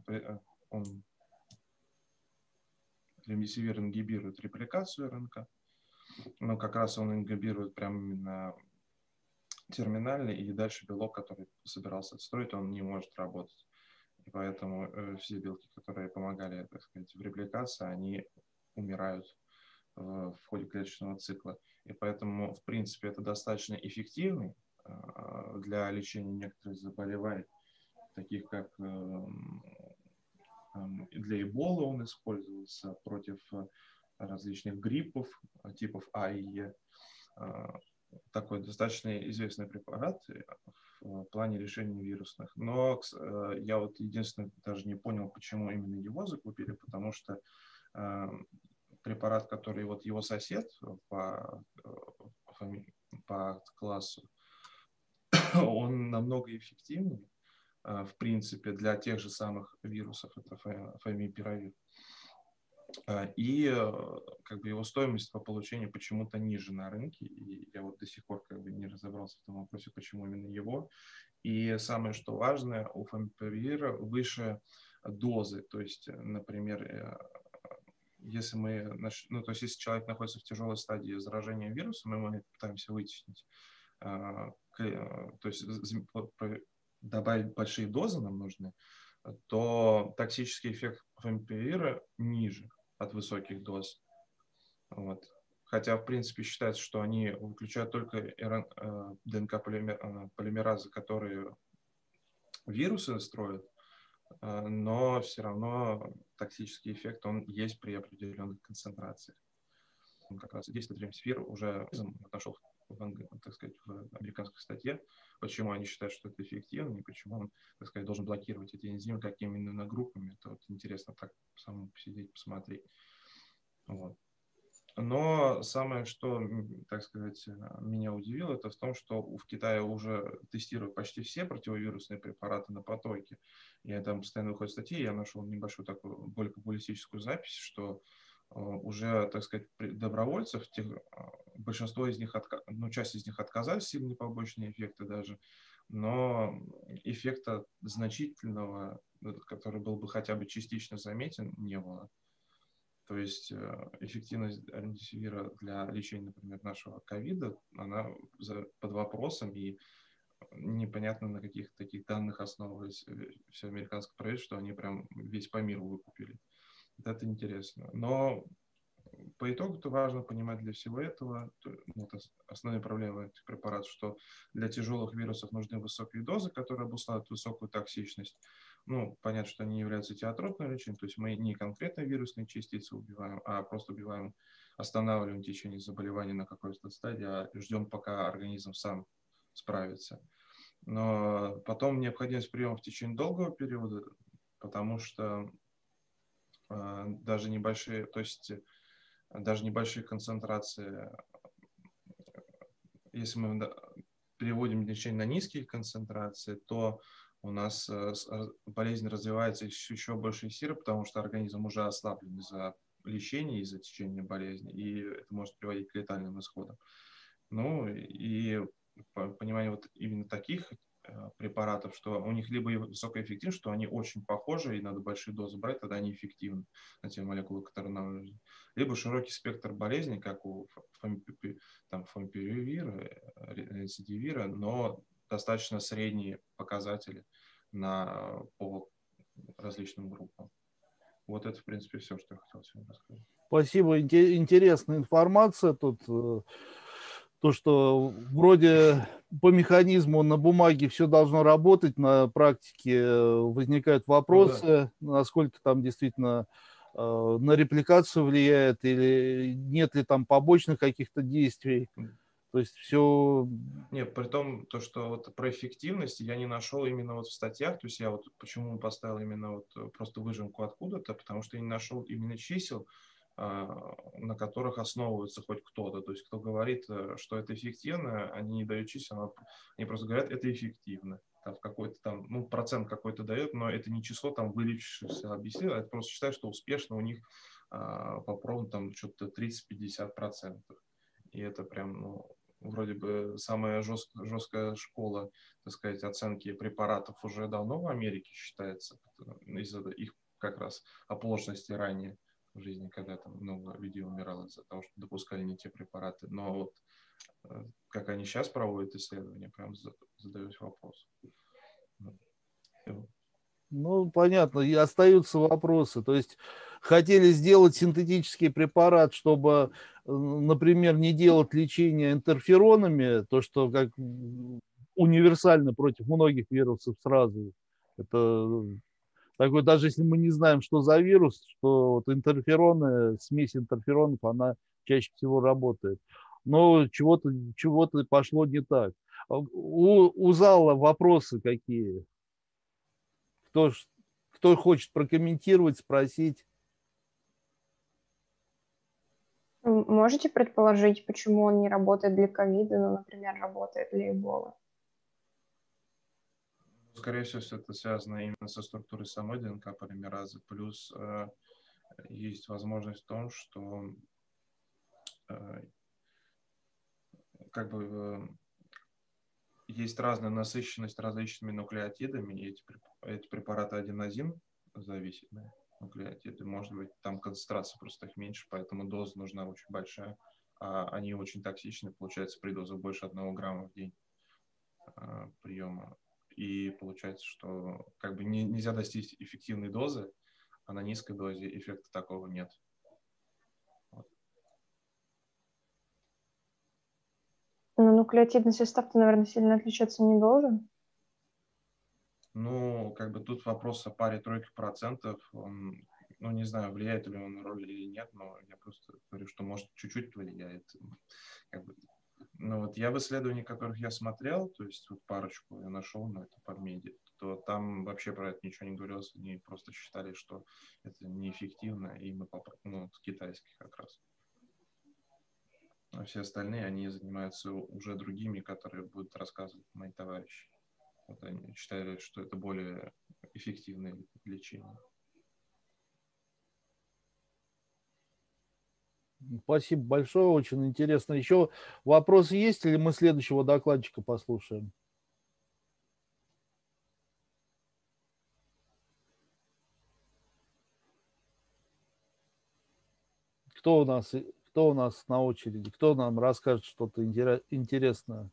Speaker 2: ремдисивир ингибирует репликацию РНК, но как раз он ингибирует прямо именно терминальный, и дальше белок, который собирался отстроить, он не может работать. И поэтому все белки, которые помогали, так сказать, в репликации, они умирают в ходе клеточного цикла. И поэтому, в принципе, это достаточно эффективный для лечения некоторых заболеваний, таких как для Эболы он использовался против различных гриппов типов А и Е. Такой достаточно известный препарат в плане решения вирусных. Но я вот единственное даже не понял, почему именно его закупили, потому что препарат, который вот его сосед по классу, он намного эффективнее, в принципе, для тех же самых вирусов, это фамипиравир. И как бы его стоимость по получению почему-то ниже на рынке, и я вот до сих пор как бы не разобрался в том вопросе, почему именно его. И самое, что важное, у фамипиравира выше дозы, то есть, например, если то есть если человек находится в тяжелой стадии заражения вирусом, мы пытаемся вытеснить, то есть добавить большие дозы нам нужны, то токсический эффект фамипиравира ниже от высоких доз. Вот. Хотя, в принципе, считается, что они выключают только ДНК-полимеразы, которые вирусы строят, но все равно токсический эффект, он есть при определенных концентрациях. Как раз действие ремдисивир уже нашел, так сказать, в американской статье, почему они считают, что это эффективно, и почему он, так сказать, должен блокировать эти энзимы, какими именно группами. Это вот интересно так самому посидеть, посмотреть. Вот. Но самое, что, так сказать, меня удивило, это в том, что в Китае уже тестируют почти все противовирусные препараты на потоке. И там постоянно выходят статьи, я нашел небольшую такую более популистическую запись, что уже, так сказать, добровольцев, большинство из них, часть из них отказались, сильные побочные эффекты даже, но эффекта значительного, который был бы хотя бы частично заметен, не было. То есть эффективность ремдисивира для лечения, например, нашего ковида, она под вопросом, и непонятно, на каких таких данных основываясь все американское правительство, что они прям весь по миру выкупили. Это интересно. Но по итогу-то важно понимать для всего этого, это основная проблема этих препаратов, что для тяжелых вирусов нужны высокие дозы, которые обуславливают высокую токсичность. Ну, понятно, что они являются этиотропным лечением, то есть мы не конкретно вирусные частицы убиваем, а просто убиваем, останавливаем течение заболевания на какой-то стадии, а ждем, пока организм сам справится. Но потом необходимость приема в течение долгого периода, потому что даже небольшие, то есть даже небольшие концентрации, если мы переводим лечение на низкие концентрации, то у нас болезнь развивается еще больше силы, потому что организм уже ослаблен из-за лечения, из-за течения болезни, и это может приводить к летальным исходам. Ну и понимание вот именно таких препаратов, что у них либо высокая эффективность, что они очень похожи, и надо большие дозы брать, тогда они эффективны на те молекулы, которые нам нужны. Либо широкий спектр болезней, как у фампиривира, рецидивира, но достаточно средние показатели по различным группам. Вот это, в принципе, все, что я хотел сегодня рассказать.
Speaker 1: Спасибо, интересная информация тут. То, что вроде по механизму на бумаге все должно работать, на практике возникают вопросы,
Speaker 2: Ну, да.
Speaker 1: насколько там действительно на репликацию влияет или нет ли там побочных каких-то действий. То есть все...
Speaker 2: Нет, при том, то, что вот про эффективность я не нашел именно вот в статьях, то есть я вот почему поставил именно вот просто выжимку откуда-то, потому что я не нашел именно чисел, на которых основывается хоть кто-то. То есть кто говорит, что это эффективно, они не дают чисел, они просто говорят, это эффективно. Там какой-то там, ну, процент какой-то дает, но это не число там вылечившихся объяснил, это просто считаю, что успешно у них попробовано там что-то 30-50%. И это прям, ну, вроде бы самая жесткая школа, так сказать, оценки препаратов уже давно в Америке считается из-за их как раз оплошности ранее в жизни, когда там много людей умирало из-за того, что допускали не те препараты. Но вот как они сейчас проводят исследования, прям задаюсь вопрос.
Speaker 1: Ну, понятно, и остаются вопросы. То есть хотели сделать синтетический препарат, чтобы, например, не делать лечение интерферонами, то, что как универсально против многих вирусов сразу. Это такой, даже если мы не знаем, что за вирус, что вот интерфероны, смесь интерферонов, она чаще всего работает. Но чего-то пошло не так. У зала вопросы какие? Кто хочет прокомментировать, спросить?
Speaker 4: Можете предположить, почему он не работает для ковида, но, например, работает для Эболы?
Speaker 2: Скорее всего, это связано именно со структурой самой ДНК полимеразы. Плюс есть возможность в том, что как бы есть разная насыщенность различными нуклеотидами, и эти препараты аденозин зависимые нуклеотиды. Может быть, там концентрация просто их меньше, поэтому доза нужна очень большая. А они очень токсичны, получается, при дозе больше 1 грамма в день приема. И получается, что как бы нельзя достичь эффективной дозы, а на низкой дозе эффекта такого нет.
Speaker 4: Но нуклеотидный состав-то, наверное, сильно отличаться не должен.
Speaker 2: Ну, как бы тут вопрос о паре-тройке процентов. Ну, не знаю, влияет ли он на роль или нет, но я просто говорю, что может чуть-чуть влияет. Как бы, ну, вот я в исследованиях, которых я смотрел, то есть вот парочку я нашел на это PubMed, то там вообще про это ничего не говорилось, они просто считали, что это неэффективно, и мы китайских как раз. А все остальные, они занимаются уже другими, которые будут рассказывать мои товарищи. Вот они считали, что это более эффективное лечение.
Speaker 1: Спасибо большое, очень интересно. Еще вопросы есть, или мы следующего докладчика послушаем? Кто у нас на очереди? Кто нам расскажет что-то интересное?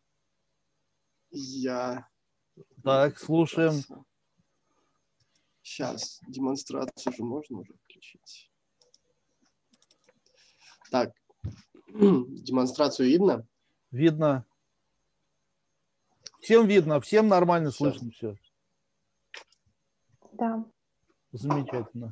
Speaker 5: Я.
Speaker 1: Так, слушаем.
Speaker 5: Сейчас, демонстрацию же можно уже включить. Так, демонстрацию видно?
Speaker 1: Видно. Всем видно, всем нормально слышно все.
Speaker 4: Да.
Speaker 1: Замечательно.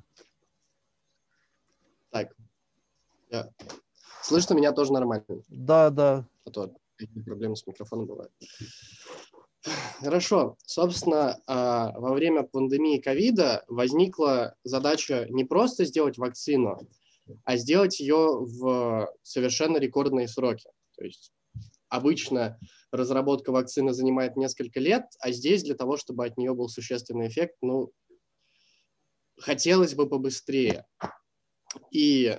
Speaker 5: Так, слышно меня тоже нормально?
Speaker 1: Да, да.
Speaker 5: А то какие проблемы с микрофоном бывают. Хорошо. Собственно, во время пандемии ковида возникла задача не просто сделать вакцину, а сделать ее в совершенно рекордные сроки. То есть обычно разработка вакцины занимает несколько лет, а здесь для того, чтобы от нее был существенный эффект, ну, хотелось бы побыстрее. И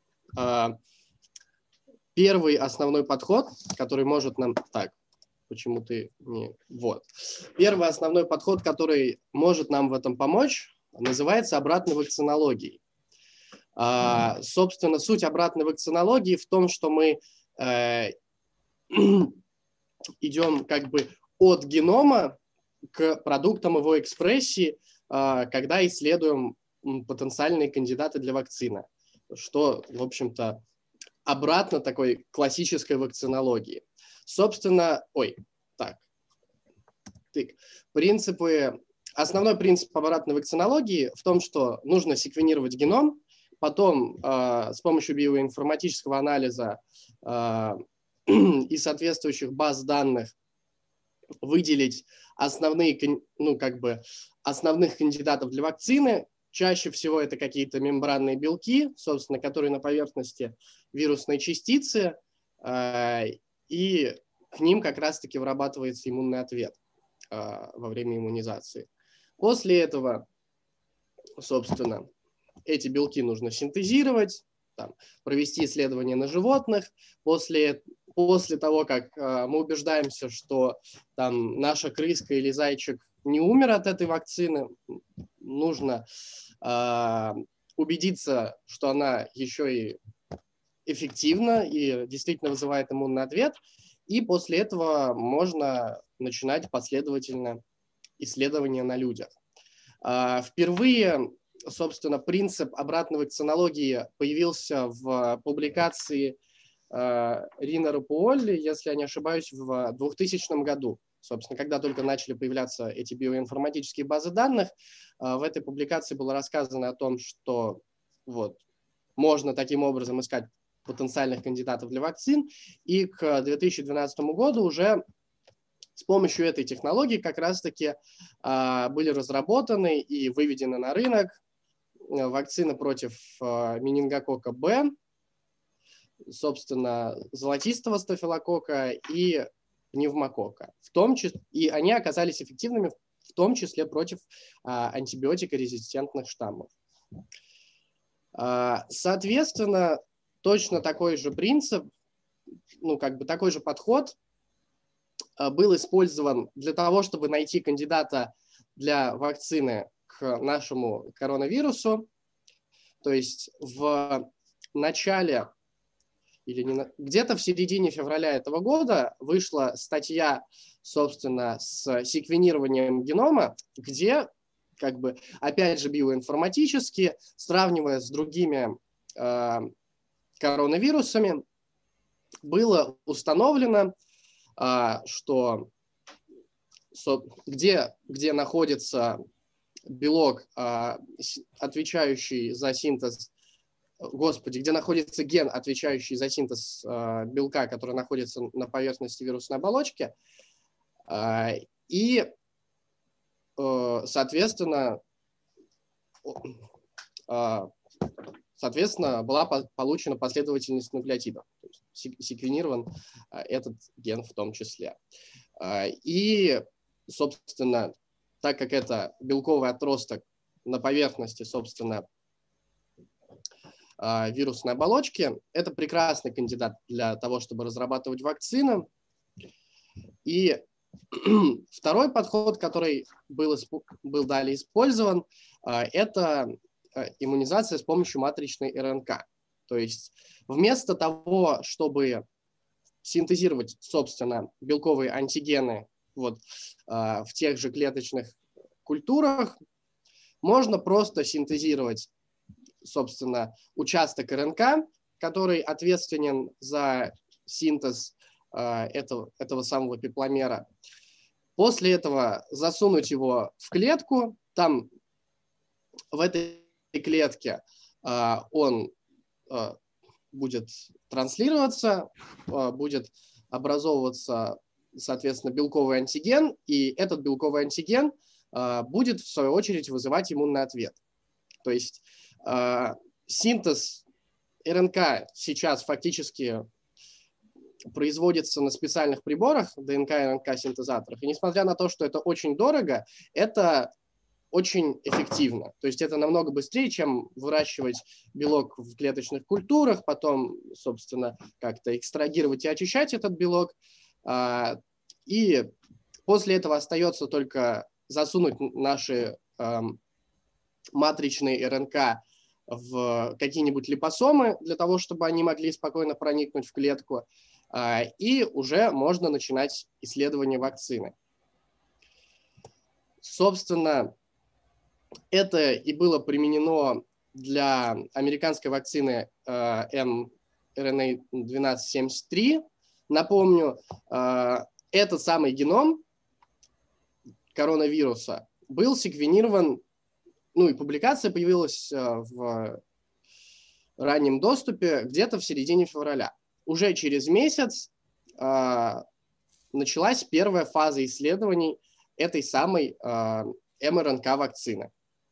Speaker 5: первый основной подход, который может нам... Так, почему ты не... Вот. Первый основной подход, который может нам в этом помочь, называется обратной вакцинологией. Собственно, суть обратной вакцинологии в том, что мы идем как бы от генома к продуктам его экспрессии, когда исследуем потенциальные кандидаты для вакцины, что, в общем-то, обратно такой классической вакцинологии. Собственно, основной принцип обратной вакцинологии в том, что нужно секвенировать геном, потом с помощью биоинформатического анализа и соответствующих баз данных выделить основных кандидатов для вакцины. Чаще всего это какие-то мембранные белки, собственно, которые на поверхности вирусной частицы, и к ним как раз-таки вырабатывается иммунный ответ во время иммунизации. После этого, собственно, эти белки нужно синтезировать, провести исследования на животных. После того, как мы убеждаемся, что наша крыска или зайчик не умер от этой вакцины, нужно убедиться, что она еще и эффективна и действительно вызывает иммунный ответ. И после этого можно начинать последовательно исследования на людях. Впервые, собственно, принцип обратной вакцинологии появился в публикации Рина Рапуолли, если я не ошибаюсь, в 2000 году. Собственно, когда только начали появляться эти биоинформатические базы данных, в этой публикации было рассказано о том, что можно таким образом искать потенциальных кандидатов для вакцин, и к 2012 году уже с помощью этой технологии как раз-таки были разработаны и выведены на рынок вакцины против менингококка Б, собственно, золотистого стафилококка и пневмококка. И они оказались эффективными в том числе против антибиотикорезистентных штаммов. Соответственно, точно такой же принцип, такой же подход был использован для того, чтобы найти кандидата для вакцины к нашему коронавирусу. То есть в начале или где-то в середине февраля этого года вышла статья, собственно, с секвенированием генома, где, опять же, биоинформатически, сравнивая с другими коронавирусами, было установлено, что где находится белок, отвечающий за синтез, где находится ген, отвечающий за синтез белка, который находится на поверхности вирусной оболочки, и, соответственно, была получена последовательность нуклеотидов, то есть секвенирован этот ген в том числе. И, собственно, так как это белковый отросток на поверхности, собственно, вирусной оболочки, это прекрасный кандидат для того, чтобы разрабатывать вакцины. И второй подход, который был далее использован, это иммунизация с помощью матричной РНК. То есть вместо того, чтобы синтезировать, собственно, белковые антигены в тех же клеточных культурах, можно просто синтезировать, собственно, участок РНК, который ответственен за синтез этого самого пепломера. После этого засунуть его в клетку, там в этой клетке он будет транслироваться, будет образовываться, соответственно, белковый антиген, и этот белковый антиген будет, в свою очередь, вызывать иммунный ответ. То есть синтез РНК сейчас фактически производится на специальных приборах, ДНК и РНК-синтезаторах. И несмотря на то, что это очень дорого, это очень эффективно. То есть это намного быстрее, чем выращивать белок в клеточных культурах, потом, собственно, как-то экстрагировать и очищать этот белок. И после этого остается только засунуть наши матричные РНК в какие-нибудь липосомы для того, чтобы они могли спокойно проникнуть в клетку, и уже можно начинать исследование вакцины. Собственно, это и было применено для американской вакцины mRNA-1273. Напомню, этот самый геном коронавируса был секвенирован, ну и публикация появилась в раннем доступе где-то в середине февраля. Уже через месяц началась первая фаза исследований этой самой mRNK-вакцины.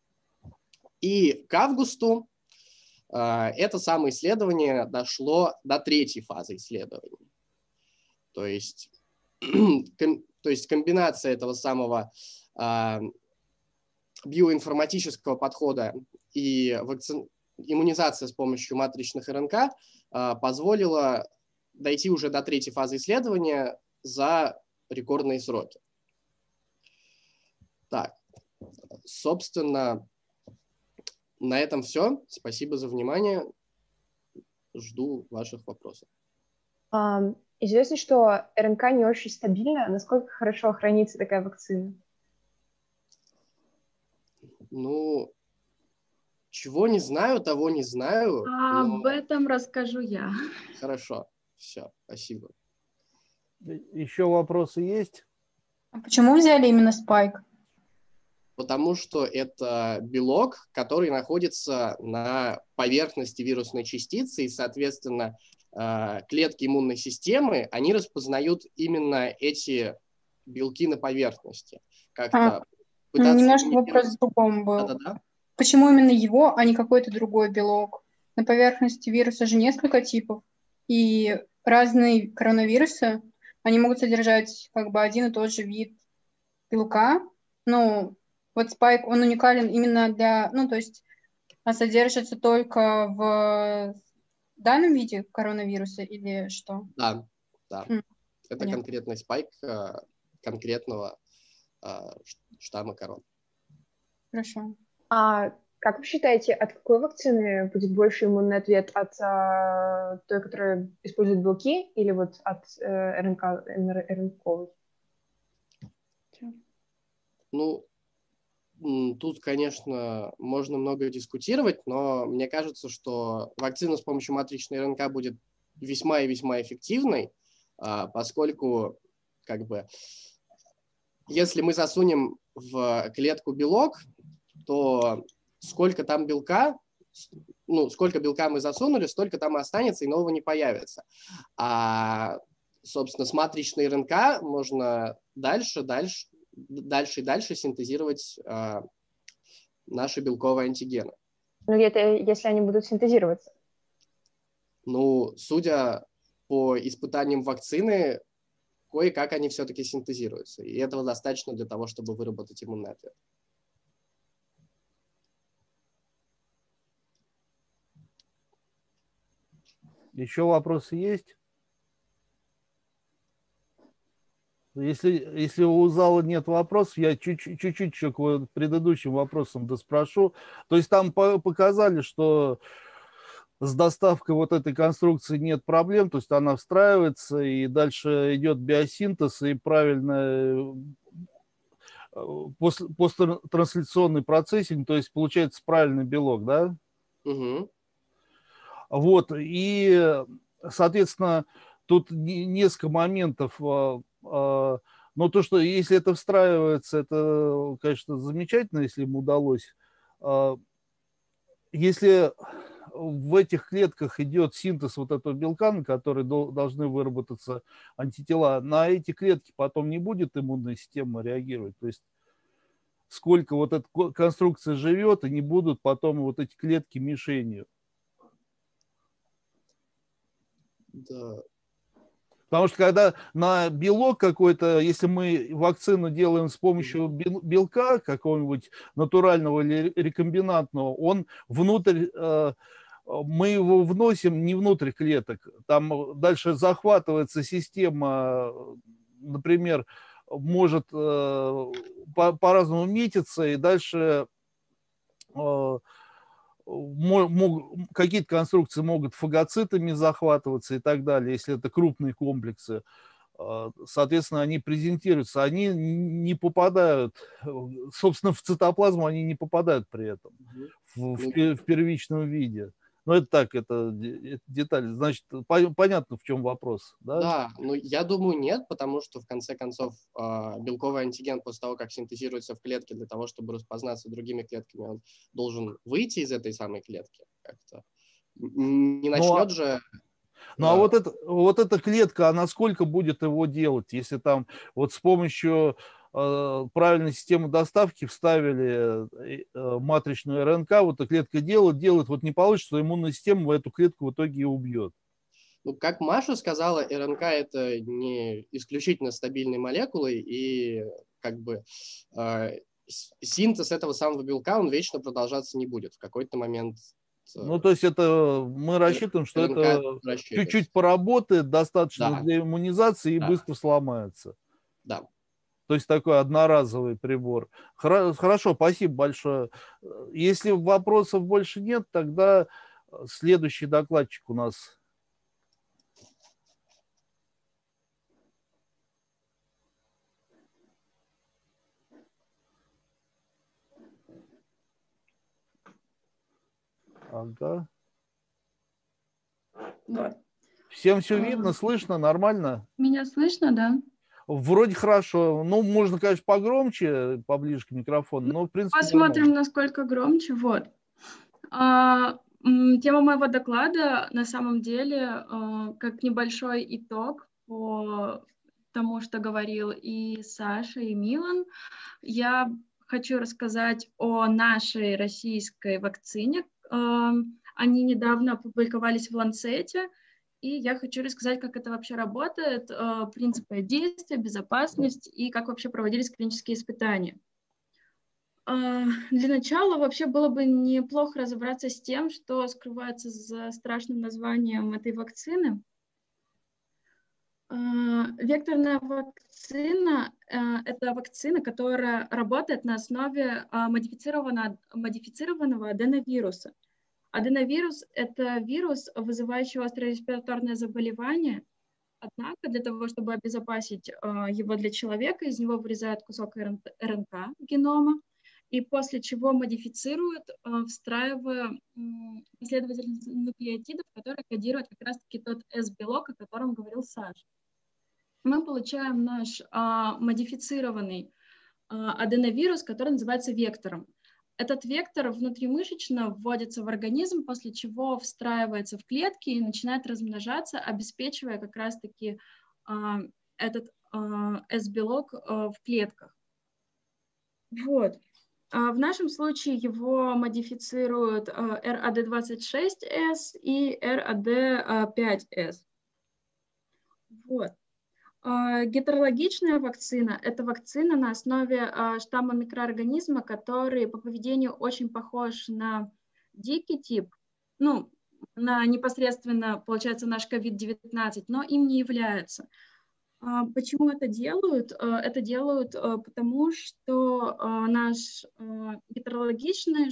Speaker 5: И к августу это самое исследование дошло до третьей фазы исследований. То есть комбинация этого самого биоинформатического подхода и иммунизация с помощью матричных РНК позволила дойти уже до третьей фазы исследования за рекордные сроки. Так, собственно, на этом все. Спасибо за внимание. Жду ваших вопросов.
Speaker 4: Известно, что РНК не очень стабильна. Насколько хорошо хранится такая вакцина?
Speaker 5: Ну, чего не знаю, того не знаю.
Speaker 6: Об этом расскажу я.
Speaker 5: Хорошо, все, спасибо.
Speaker 1: Еще вопросы есть?
Speaker 7: А почему взяли именно спайк?
Speaker 5: Потому что это белок, который находится на поверхности вирусной частицы, и, соответственно, клетки иммунной системы, они распознают именно эти белки на поверхности. Как-то
Speaker 7: немножко вопрос в другом был.
Speaker 5: Да-да-да.
Speaker 7: Почему именно его, а не какой-то другой белок? На поверхности вируса же несколько типов, и разные коронавирусы, они могут содержать как бы один и тот же вид белка. Ну, вот спайк, он уникален именно для, ну, то есть содержится только в данном виде коронавируса или что?
Speaker 5: Да, да. Это
Speaker 7: понятно.
Speaker 5: конкретный спайк конкретного штамма корон.
Speaker 7: Хорошо.
Speaker 4: А как вы считаете, от какой вакцины будет больше иммунный ответ? От той, которая использует белки, или вот от РНК-ой?
Speaker 5: Ну, тут, конечно, можно много дискутировать, но мне кажется, что вакцина с помощью матричной РНК будет весьма и весьма эффективной, поскольку, как бы, если мы засунем в клетку белок, то сколько там белка, ну, сколько белка мы засунули, столько там и останется, и нового не появится. А, собственно, с матричной РНК можно дальше синтезировать наши белковые антигены.
Speaker 4: Ну, это если они будут синтезироваться.
Speaker 5: Ну, судя по испытаниям вакцины, кое-как они все-таки синтезируются. И этого достаточно для того, чтобы выработать иммунный ответ.
Speaker 1: Еще вопросы есть? Если у зала нет вопросов, я чуть-чуть еще к предыдущим вопросам доспрошу. То есть там показали, что с доставкой вот этой конструкции нет проблем, то есть она встраивается, и дальше идет биосинтез, и правильно посттрансляционный процессинг, то есть получается правильный белок, да?
Speaker 5: Угу.
Speaker 1: Вот, и, соответственно, тут несколько моментов. Но то, что если это встраивается, это, конечно, замечательно, если им удалось. Если в этих клетках идет синтез вот этого белка, на который должны выработаться антитела, на эти клетки потом не будет иммунная система реагировать. То есть сколько вот эта конструкция живет, и не будут потом вот эти клетки мишенью.
Speaker 5: Да.
Speaker 1: Потому что когда на белок какой-то, если мы вакцину делаем с помощью белка какого-нибудь натурального или рекомбинантного, он внутрь, мы его вносим не внутрь клеток, там дальше захватывается система, например, может по-разному метиться, и дальше какие-то конструкции могут фагоцитами захватываться и так далее, если это крупные комплексы. Соответственно, они презентируются, они не попадают, собственно, в цитоплазму они не попадают при этом в первичном виде. Но это так, это детали. Значит, понятно, в чем вопрос. Да,
Speaker 5: да, ну я думаю, нет, потому что в конце концов белковый антиген после того, как синтезируется в клетке для того, чтобы распознаться другими клетками, он должен выйти из этой самой клетки как-то. Не начнет же...
Speaker 1: Ну а вот эта клетка, она сколько будет его делать, если там вот с помощью правильной системы доставки вставили матричную РНК, вот эта клетка делает, вот не получится, что иммунная система эту клетку в итоге и убьет.
Speaker 5: Ну, как Маша сказала, РНК это не исключительно стабильные молекулы, и как бы синтез этого самого белка, он вечно продолжаться не будет. В какой-то момент...
Speaker 1: Ну, то есть это мы рассчитываем, что это чуть-чуть поработает, достаточно для иммунизации и быстро сломается.
Speaker 5: Да.
Speaker 1: То есть такой одноразовый прибор. Хорошо, спасибо большое. Если вопросов больше нет, тогда следующий докладчик у нас. Ага.
Speaker 6: Вот.
Speaker 1: Всем все видно, слышно, нормально?
Speaker 6: Меня слышно, да?
Speaker 1: Вроде хорошо. Ну, можно, конечно, погромче, поближе к микрофону, но, в принципе,
Speaker 6: посмотрим,
Speaker 1: нормально.
Speaker 6: насколько громче. Вот. Тема моего доклада, на самом деле, как небольшой итог по тому, что говорил и Саша, и Милан, я хочу рассказать о нашей российской вакцине. Они недавно опубликовались в Ланцете, и я хочу рассказать, как это вообще работает, принципы действия, безопасность и как вообще проводились клинические испытания. Для начала вообще было бы неплохо разобраться с тем, что скрывается за страшным названием этой вакцины. Векторная вакцина – это вакцина, которая работает на основе модифицированного аденовируса. Аденовирус – это вирус, вызывающий острое респираторное заболевание. Однако для того, чтобы обезопасить его для человека, из него вырезают кусок РНК генома, и после чего модифицируют, встраивая последовательность нуклеотидов, которые кодируют как раз-таки тот S-белок, о котором говорил Саша. Мы получаем наш модифицированный аденовирус, который называется вектором. Этот вектор внутримышечно вводится в организм, после чего встраивается в клетки и начинает размножаться, обеспечивая как раз-таки этот S-белок в клетках. Вот. В нашем случае его модифицируют RAD26S и RAD5S. Вот. Гетерологичная вакцина – это вакцина на основе штамма микроорганизма, который по поведению очень похож на дикий тип, ну, на непосредственно, получается, наш COVID-19, но им не является. Почему это делают? Это делают потому, что наш гетерологичный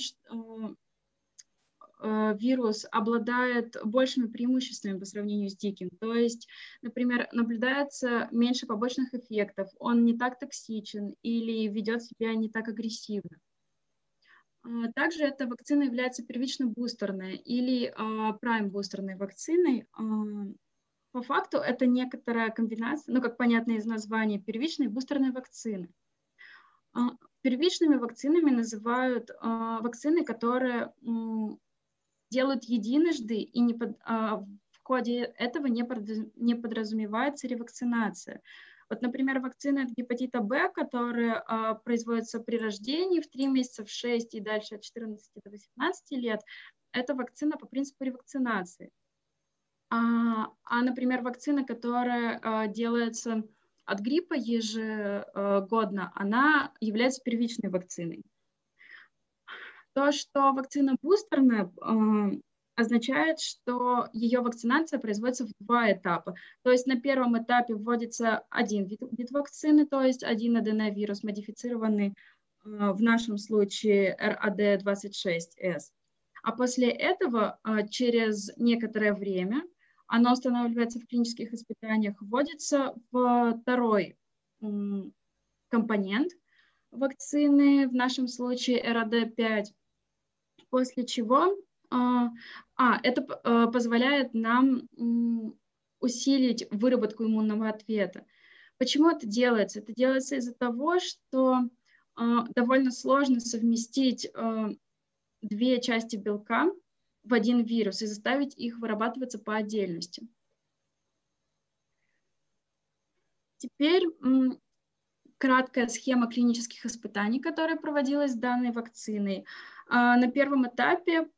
Speaker 6: вирус обладает большими преимуществами по сравнению с диким. То есть, например, наблюдается меньше побочных эффектов, он не так токсичен или ведет себя не так агрессивно. Также эта вакцина является первично-бустерной или прайм-бустерной вакциной. По факту это некоторая комбинация, ну, как понятно из названия, первичной и бустерной вакцины. Первичными вакцинами называют вакцины, которые делают единожды, и в ходе этого не подразумевается ревакцинация. Вот, например, вакцина от гепатита Б, которая производится при рождении в 3 месяца, в 6 и дальше от 14 до 18 лет, это вакцина по принципу ревакцинации. например, вакцина, которая делается от гриппа ежегодно, она является первичной вакциной. То, что вакцина бустерная, означает, что ее вакцинация производится в 2 этапа. То есть на первом этапе вводится один вид вакцины, то есть один аденовирус, модифицированный в нашем случае RAD26S. А после этого, через некоторое время, оно устанавливается в клинических испытаниях, вводится второй компонент вакцины, в нашем случае RAD5, после чего это позволяет нам усилить выработку иммунного ответа. Почему это делается? Это делается из-за того, что довольно сложно совместить 2 части белка в один вирус и заставить их вырабатываться по отдельности. Теперь краткая схема клинических испытаний, которая проводилась с данной вакциной. На первом этапе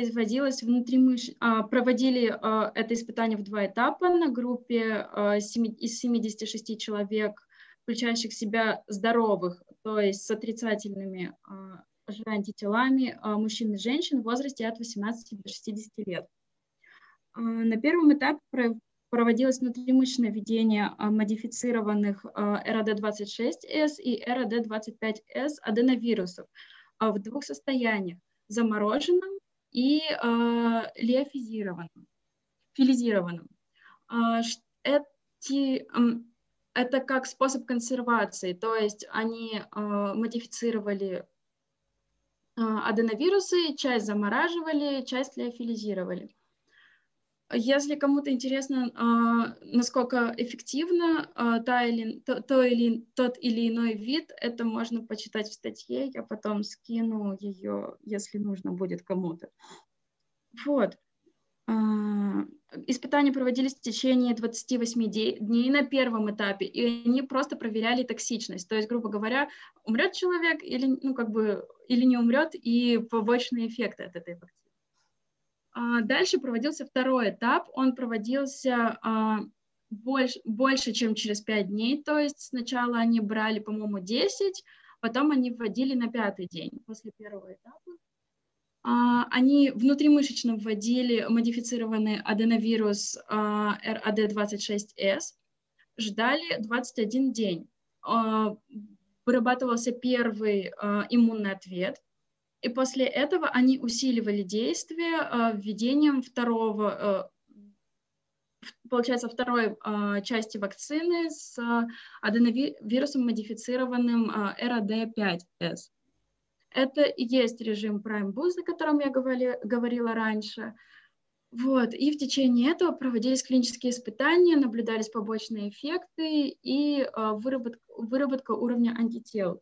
Speaker 6: проводили это испытание в 2 этапа на группе из 76 человек, включающих в себя здоровых, то есть с отрицательными антителами мужчин и женщин в возрасте от 18 до 60 лет. На первом этапе проводилось внутримышечное введение модифицированных RAD26S и RAD25S аденовирусов в 2 состояниях: замороженном и филизированном. Это как способ консервации, то есть они модифицировали аденовирусы, часть замораживали, часть леофилизировали. Если кому-то интересно, насколько эффективно тот или иной вид, это можно почитать в статье, я потом скину ее, если нужно будет кому-то. Вот. Испытания проводились в течение 28 дней на первом этапе, и они просто проверяли токсичность. То есть, грубо говоря, умрет человек или не умрет, и побочные эффекты от этой вакцины. Дальше проводился 2-й этап. Он проводился больше, чем через 5 дней. То есть сначала они брали, по-моему, 10, потом они вводили на 5-й день после первого этапа. Они внутримышечно вводили модифицированный аденовирус RAD26S, ждали 21 день. Вырабатывался первый иммунный ответ, и после этого они усиливали действие введением второй части вакцины с аденовирусом, модифицированным RAD5S. Это и есть режим Prime Boost, о котором я говорила раньше. Вот. И в течение этого проводились клинические испытания, наблюдались побочные эффекты и выработка уровня антител.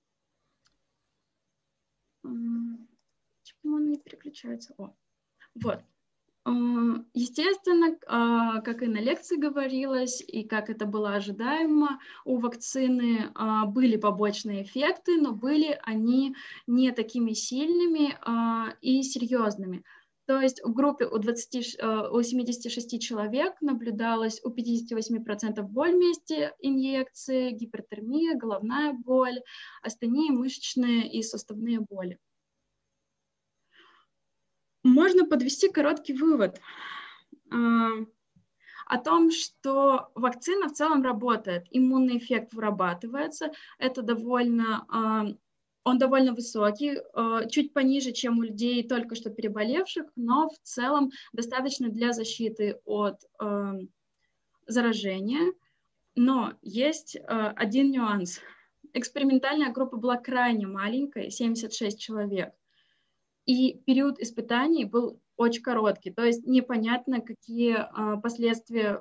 Speaker 6: Почему он не переключается? Вот. Естественно, как и на лекции говорилось, и как это было ожидаемо, у вакцины были побочные эффекты, но были они не такими сильными и серьезными. То есть в группе у 76 человек наблюдалось у 58% боль вместе инъекции, гипертермия, головная боль, астения, мышечные и суставные боли. Можно подвести короткий вывод о том, что вакцина в целом работает, иммунный эффект вырабатывается, он довольно высокий, чуть пониже, чем у людей, только что переболевших, но в целом достаточно для защиты от заражения. Но есть один нюанс. Экспериментальная группа была крайне маленькой, 76 человек. И период испытаний был очень короткий, то есть непонятно, в какие последствия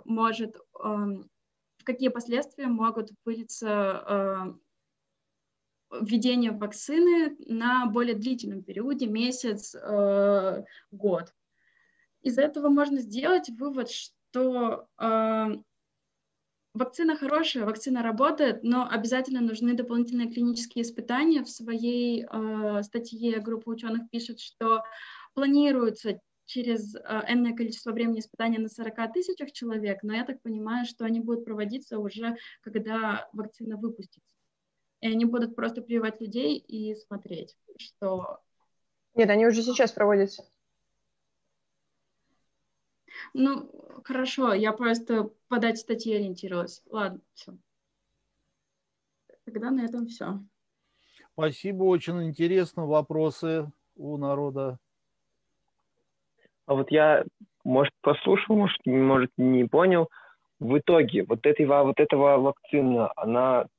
Speaker 6: могут вылиться введение вакцины на более длительном периоде, месяц, год. Из этого можно сделать вывод, что вакцина хорошая, вакцина работает, но обязательно нужны дополнительные клинические испытания. В своей статье группа ученых пишет, что планируется через энное количество времени испытания на 40 тысячах человек, но я так понимаю, что они будут проводиться уже, когда вакцина выпустится. И они будут просто прививать людей и смотреть, что...
Speaker 4: Нет, они уже сейчас проводятся.
Speaker 6: Ну, хорошо, я просто по дате статьи ориентировалась. Ладно, все. Тогда на этом все.
Speaker 1: Спасибо, очень интересно. Вопросы у народа.
Speaker 8: А вот я, может, послушал, может, не понял. В итоге вот этого вакцина, она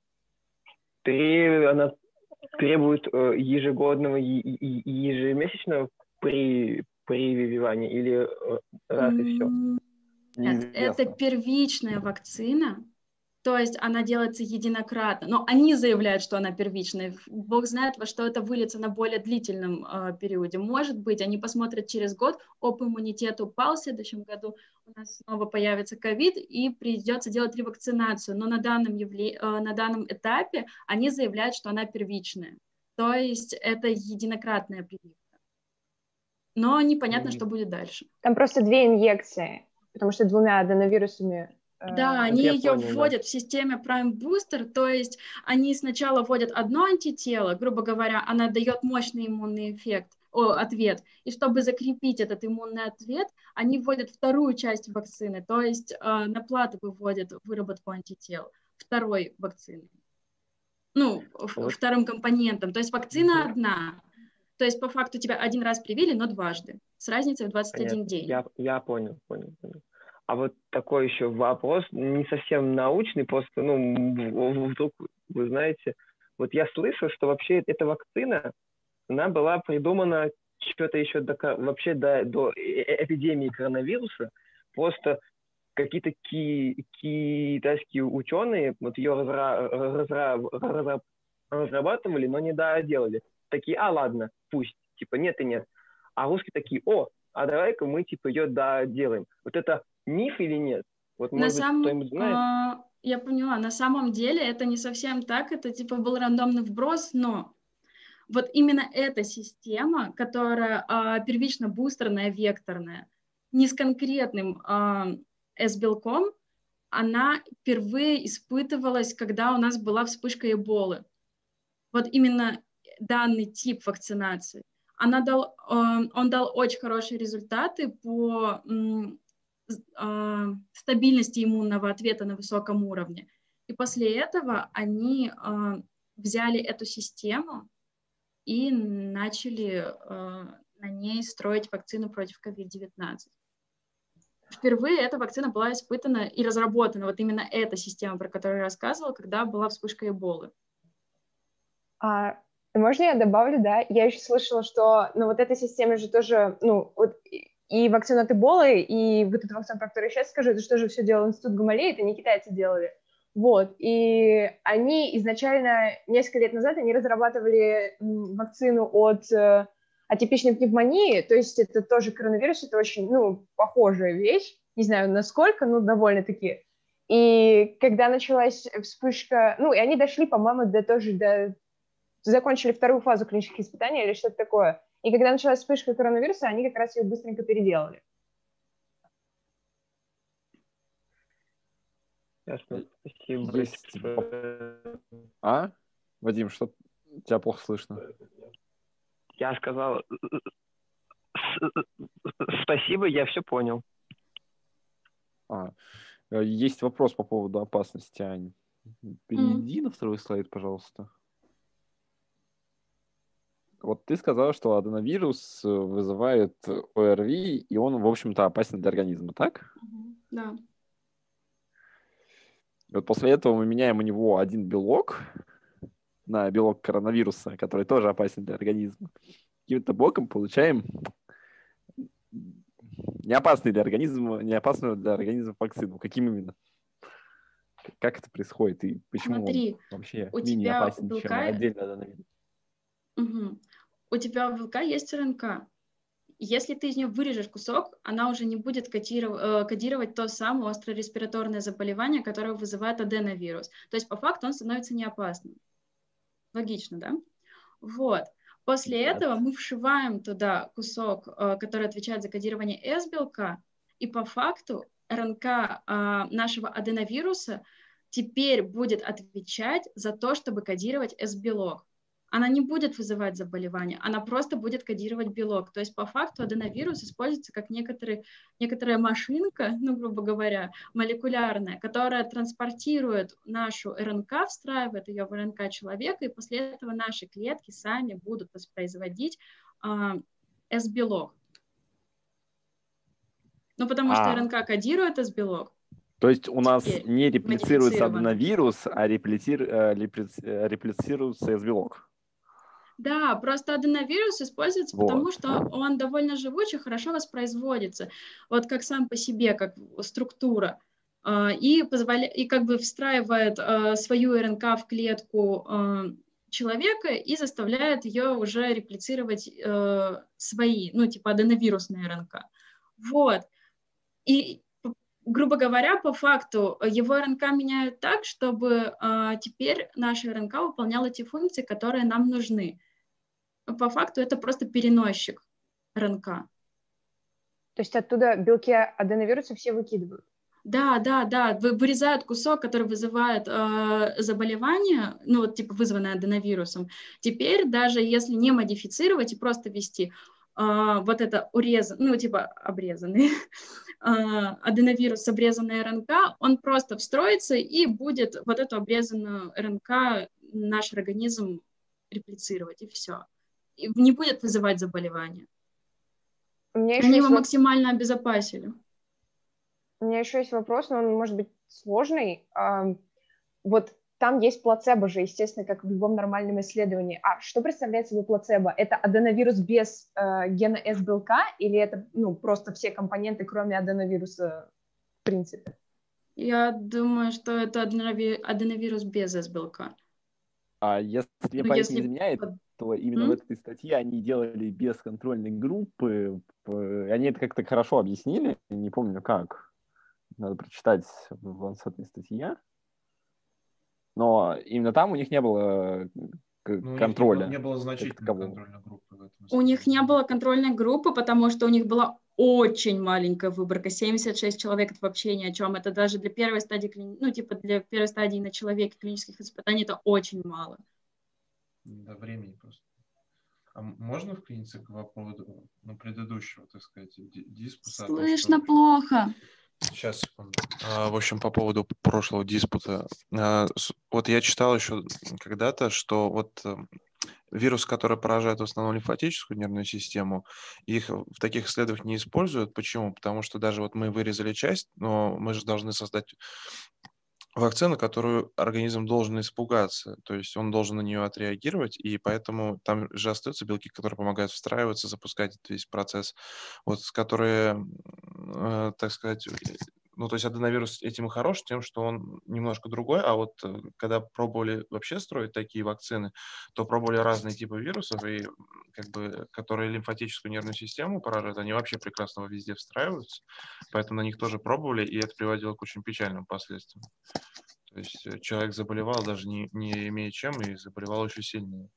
Speaker 8: требует ежегодного и ежемесячного прививания или раз и все?
Speaker 6: Нет, это первичная вакцина, то есть она делается единократно, но они заявляют, что она первичная. Бог знает, во что это выльется на более длительном периоде. Может быть, они посмотрят через год, иммунитет упал, в следующем году у нас снова появится ковид, и придется делать ревакцинацию. Но на данном этапе они заявляют, что она первичная. То есть это единократная прививка. Но непонятно, что будет дальше.
Speaker 4: Там просто 2 инъекции, потому что 2 аденовирусами.
Speaker 6: Да, они ее вводят в системе Prime Booster, то есть они сначала вводят одно антитело, грубо говоря, она дает мощный иммунный ответ, и чтобы закрепить этот иммунный ответ, они вводят вторую часть вакцины, то есть на плату выводят выработку антител второй вакцины, вторым компонентом, то есть вакцина одна, то есть по факту тебя один раз привили, но дважды, с разницей в 21 день.
Speaker 8: Я понял. А вот такой еще вопрос, не совсем научный, просто, вдруг, вы знаете, вот я слышал, что вообще эта вакцина, она была придумана что-то еще до эпидемии коронавируса, просто какие-то китайские ученые вот ее разрабатывали, но не доделали. Такие, ладно, пусть, нет и нет. А русские такие, а давай-ка мы, ее доделаем. Вот это миф или нет? Вот, может быть, кто-нибудь знает?
Speaker 6: Я поняла, на самом деле это не совсем так, это был рандомный вброс, но вот именно эта система, которая первично-бустерная, векторная, не с конкретным S-белком, она впервые испытывалась, когда у нас была вспышка Эболы. Вот именно данный тип вакцинации. Он дал очень хорошие результаты по стабильности иммунного ответа на высоком уровне. И после этого они взяли эту систему и начали на ней строить вакцину против COVID-19. Впервые эта вакцина была испытана и разработана, вот именно эта система, про которую я рассказывала, когда была вспышка Эболы.
Speaker 4: Можно я добавлю, да? Я еще слышала, что, вот эта система же тоже, и вакцина от Эболы, и вот эту вакцину, про которую я сейчас скажу, это что же все делал Институт Гамалеи, это не китайцы делали. Вот, и они изначально, несколько лет назад, они разрабатывали вакцину от атипичной пневмонии, то есть это тоже коронавирус, это очень, похожая вещь, не знаю, насколько, довольно-таки. И когда началась вспышка, и они дошли, по-моему, закончили 2-ю фазу клинических испытаний или что-то такое. И когда началась вспышка коронавируса, они как раз ее быстренько переделали.
Speaker 8: Ясно, спасибо.
Speaker 3: Вадим, что тебя плохо слышно?
Speaker 8: Я сказал спасибо, я все понял.
Speaker 3: Есть вопрос по поводу опасности, Ань. Перейди на второй слайд, пожалуйста. Вот ты сказала, что аденовирус вызывает ОРВИ, и он, в общем-то, опасен для организма, так?
Speaker 6: Да.
Speaker 3: Вот после этого мы меняем у него один белок на белок коронавируса, который тоже опасен для организма. Каким-то боком получаем неопасную для организма вакцину. Каким именно? Как это происходит и почему он вообще менее опасен, чем отдельно аденовирус?
Speaker 6: У тебя в белка есть РНК. Если ты из нее вырежешь кусок, она уже не будет кодировать то самое острое респираторное заболевание, которое вызывает аденовирус. То есть по факту он становится неопасным. Логично, да? Вот. После этого мы вшиваем туда кусок, который отвечает за кодирование S-белка, и по факту РНК нашего аденовируса теперь будет отвечать за то, чтобы кодировать S-белок. Она не будет вызывать заболевание, она просто будет кодировать белок. То есть по факту аденовирус используется как некоторая машинка, ну, грубо говоря, молекулярная, которая транспортирует нашу РНК, встраивает ее в РНК человека, и после этого наши клетки сами будут воспроизводить S-белок. Ну, потому что РНК кодирует S-белок.
Speaker 3: То есть у нас не реплицируется аденовирус, а реплицируется S-белок.
Speaker 6: Да, просто аденовирус используется, потому что он довольно живучий, хорошо воспроизводится. Вот как сам по себе, как структура. И как бы встраивает свою РНК в клетку человека и заставляет ее уже реплицировать свои, ну, типа аденовирусные РНК. Вот. И, грубо говоря, по факту его РНК меняют так, чтобы теперь наша РНК выполняла те функции, которые нам нужны. По факту это просто переносчик РНК.
Speaker 4: То есть оттуда белки аденовируса все выкидывают?
Speaker 6: Да, вырезают кусок, который вызывает заболевание, ну вот типа вызванное аденовирусом. Теперь даже если не модифицировать и просто ввести вот это обрезанный аденовирус с обрезанной РНК, он просто встроится и будет вот эту обрезанную РНК наш организм реплицировать, и все. И не будет вызывать заболевания. Они его максимально обезопасили.
Speaker 4: У меня еще есть вопрос, но он может быть сложный. Вот там есть плацебо же, естественно, как в любом нормальном исследовании. А что представляет собой плацебо? Это аденовирус без гена S-белка или это просто все компоненты, кроме аденовируса, в принципе?
Speaker 6: Я думаю, что это аденовирус без S-белка.
Speaker 3: А если память не изменяет, то именно в этой статье они делали без контрольной группы. Они это как-то хорошо объяснили. Не помню как. Надо прочитать в ланцетной статье. Но именно там у них не было контроля.
Speaker 2: Не было значительной контрольной группы. В этом
Speaker 6: у них не было контрольной группы, потому что у них была очень маленькая выборка. 76 человек — это вообще ни о чем. Это даже для первой стадии, для первой стадии на человеке клинических испытаний это очень мало.
Speaker 2: Да, времени просто. А можно вклиниться по поводу предыдущего, так сказать, диспута?
Speaker 6: Слышно плохо.
Speaker 2: Сейчас, секунду. В общем, по поводу прошлого диспута. Вот я читал еще когда-то, что вот вирусы, которые поражают в основном лимфатическую нервную систему, их в таких исследованиях не используют. Почему? Потому что даже вот мы вырезали часть, но мы же должны создать вакцину, которую организм должен испугаться, то есть он должен на нее отреагировать, и поэтому там же остаются белки, которые помогают встраиваться, запускать этот весь процесс, вот, которые, так сказать, то есть аденовирус этим и хорош, тем, что он немножко другой, а вот когда пробовали вообще строить такие вакцины, то пробовали разные типы вирусов, и которые лимфатическую нервную систему поражают, они вообще прекрасно везде встраиваются, поэтому на них тоже пробовали, и это приводило к очень печальным последствиям. То есть человек заболевал, даже не имея чем, и заболевал еще сильнее.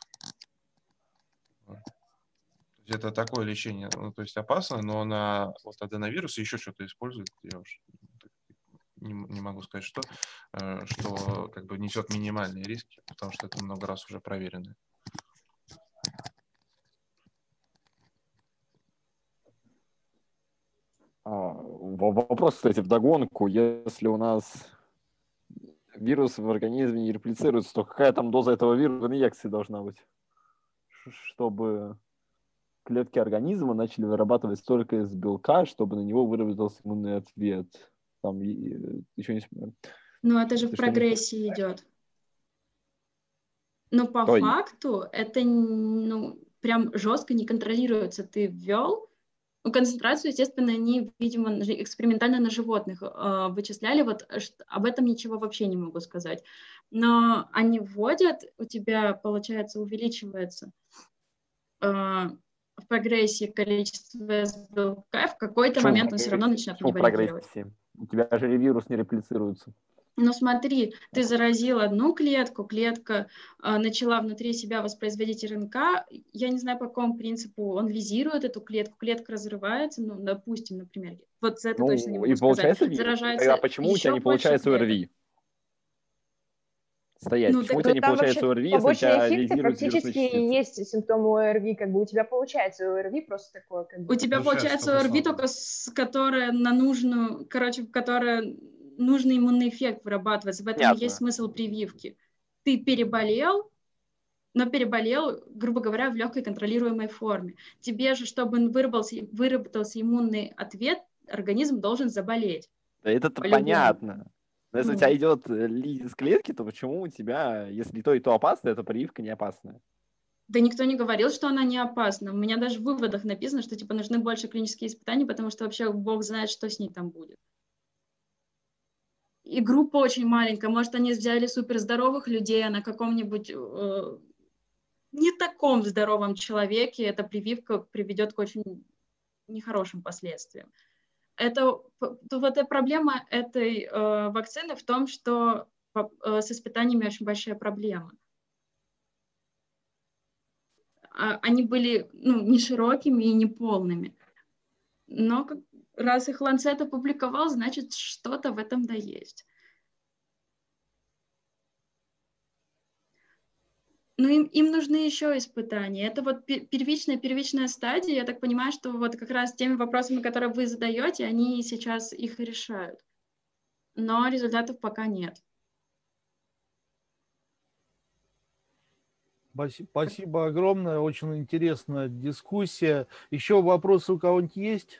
Speaker 2: Это такое лечение, то есть опасно, но на аденовирус еще что-то используют, я уж не могу сказать, что несет минимальные риски, потому что это много раз уже проверено.
Speaker 3: Вопрос, кстати, вдогонку. Если у нас вирус в организме не реплицируется, то какая там доза этого вируса в инъекции должна быть, чтобы клетки организма начали вырабатывать столько из белка, чтобы на него выработался иммунный ответ? Там еще не...
Speaker 6: это же в прогрессии идет. Но по факту это прям жестко не контролируется. Ты ввел концентрацию, естественно, они, видимо, экспериментально на животных вычисляли. Вот об этом ничего вообще не могу сказать. Но они вводят, у тебя, получается, увеличивается в прогрессии количество белка, в какой-то момент он все равно начинает реагировать.
Speaker 3: У тебя же вирус не реплицируется.
Speaker 6: Но смотри, ты заразил одну клетку, клетка начала внутри себя воспроизводить РНК. Я не знаю, по какому принципу он лизирует эту клетку, клетка разрывается, ну, допустим, например. Вот за это точно не
Speaker 3: Ну, и
Speaker 6: могу сказать.
Speaker 3: получается вирус.
Speaker 6: Заражается
Speaker 3: А почему у тебя
Speaker 6: еще
Speaker 3: не
Speaker 6: больше
Speaker 3: получается
Speaker 6: клеток.
Speaker 3: ОРВИ? Стоять.
Speaker 6: Ну,
Speaker 3: Почему у
Speaker 6: так,
Speaker 3: тебя не
Speaker 4: Там
Speaker 3: получается
Speaker 4: вообще
Speaker 3: ОРВИ, если у
Speaker 4: побочные
Speaker 3: тебя
Speaker 4: эффекты
Speaker 3: лизируют вирусные
Speaker 4: практически и
Speaker 3: частицы?
Speaker 4: есть симптомы ОРВИ, как бы у тебя получается ОРВИ, просто такое, как
Speaker 6: у
Speaker 4: бы.
Speaker 6: тебя
Speaker 2: Получается
Speaker 6: получается
Speaker 2: только
Speaker 6: ОРВИ,
Speaker 2: слабо.
Speaker 6: только которая на нужную, короче, которая нужный иммунный эффект вырабатывается. В этом и есть
Speaker 3: Понятно.
Speaker 6: смысл прививки. Ты переболел, но переболел, грубо говоря, в легкой контролируемой форме. Тебе же, чтобы выработался иммунный ответ, организм должен заболеть.
Speaker 3: Да это-то
Speaker 6: По-любому.
Speaker 3: понятно. Но если у
Speaker 6: Ну.
Speaker 3: тебя идет лизис клетки, то почему у тебя, если и то опасно, то прививка не опасная?
Speaker 6: Да никто не говорил, что она не опасна. У меня даже в выводах написано, что типа нужны больше клинические испытания, потому что вообще Бог знает, что с ней там будет. И группа очень маленькая. Может, они взяли суперздоровых людей, а на каком-нибудь не таком здоровом человеке эта прививка приведет к очень нехорошим последствиям. Вот проблема этой вакцины в том, что с испытаниями очень большая проблема. Они были не широкими и не полными. Но раз их Lancet опубликовал, значит, что-то в этом да есть. Ну, им нужны еще испытания. Это вот первичная стадия. Я так понимаю, что вот как раз теми вопросами, которые вы задаете, они сейчас их и решают. Но результатов пока нет.
Speaker 1: Спасибо огромное, очень интересная дискуссия. Еще вопросы у кого-нибудь есть?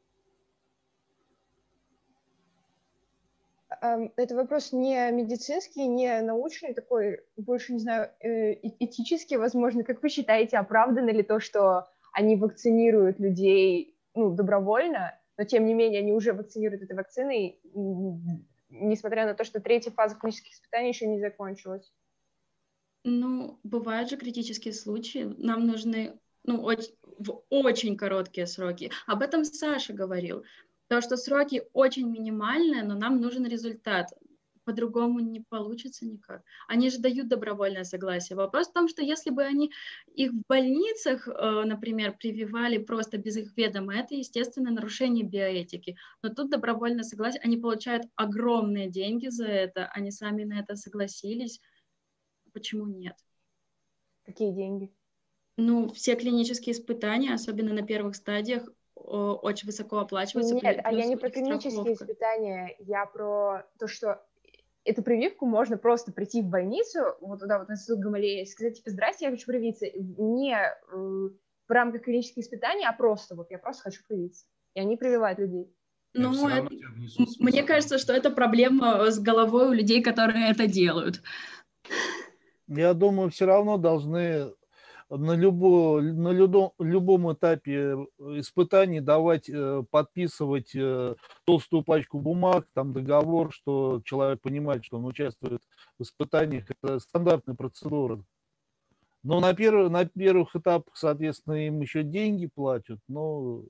Speaker 4: Это вопрос не медицинский, не научный, такой, больше, не знаю, этический, возможно. Как вы считаете, оправдано ли то, что они вакцинируют людей, добровольно, но тем не менее они уже вакцинируют этой вакциной, несмотря на то, что третья фаза клинических испытаний еще не закончилась?
Speaker 6: Ну, бывают же критические случаи. Нам нужны в очень короткие сроки. Об этом Саша говорил. То, что сроки очень минимальные, но нам нужен результат. По-другому не получится никак. Они же дают добровольное согласие. Вопрос в том, что если бы они их в больницах, например, прививали просто без их ведома, это, естественно, нарушение биоэтики. Но тут добровольное согласие, они получают огромные деньги за это, они сами на это согласились. Почему нет?
Speaker 4: Какие деньги?
Speaker 6: Ну, все клинические испытания, особенно на первых стадиях, очень высоко оплачиваются.
Speaker 4: Нет, а я
Speaker 6: плюс
Speaker 4: не
Speaker 6: у
Speaker 4: про
Speaker 6: них
Speaker 4: клинические
Speaker 6: страховка.
Speaker 4: испытания, я про то, что эту прививку можно просто прийти в больницу, вот туда, вот на институт Гамалея, и сказать, типа, здрасте, я хочу привиться. Не в рамках клинических испытаний, а просто, вот я просто хочу привиться. И они прививают людей.
Speaker 6: Ну, мне кажется, что это проблема с головой у людей, которые это делают.
Speaker 1: Я думаю, все равно должны на любом этапе испытаний давать, подписывать толстую пачку бумаг, там договор, что человек понимает, что он участвует в испытаниях. Это стандартная процедура. Но на первых этапах, соответственно, им еще деньги платят, но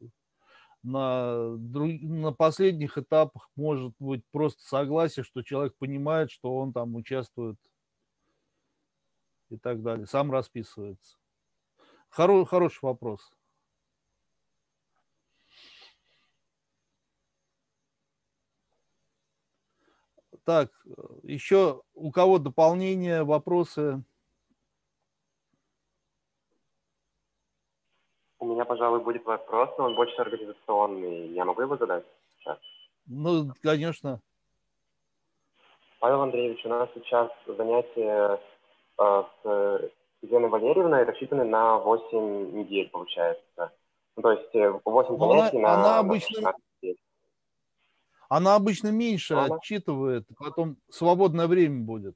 Speaker 1: на последних этапах может быть просто согласие, что человек понимает, что он там участвует и так далее, сам расписывается. Хороший вопрос. Так, еще у кого дополнения, вопросы?
Speaker 9: У меня, пожалуй, будет вопрос, но он больше организационный. Я могу его задать сейчас?
Speaker 1: Ну, конечно.
Speaker 9: Павел Андреевич, у нас сейчас занятия с Еленой Валерьевной рассчитаны на 8 недель, получается. Ну, то есть 8 занятий
Speaker 1: она
Speaker 9: на
Speaker 1: обычно,
Speaker 9: 16 недель.
Speaker 1: Она обычно меньше отчитывает, потом свободное время будет.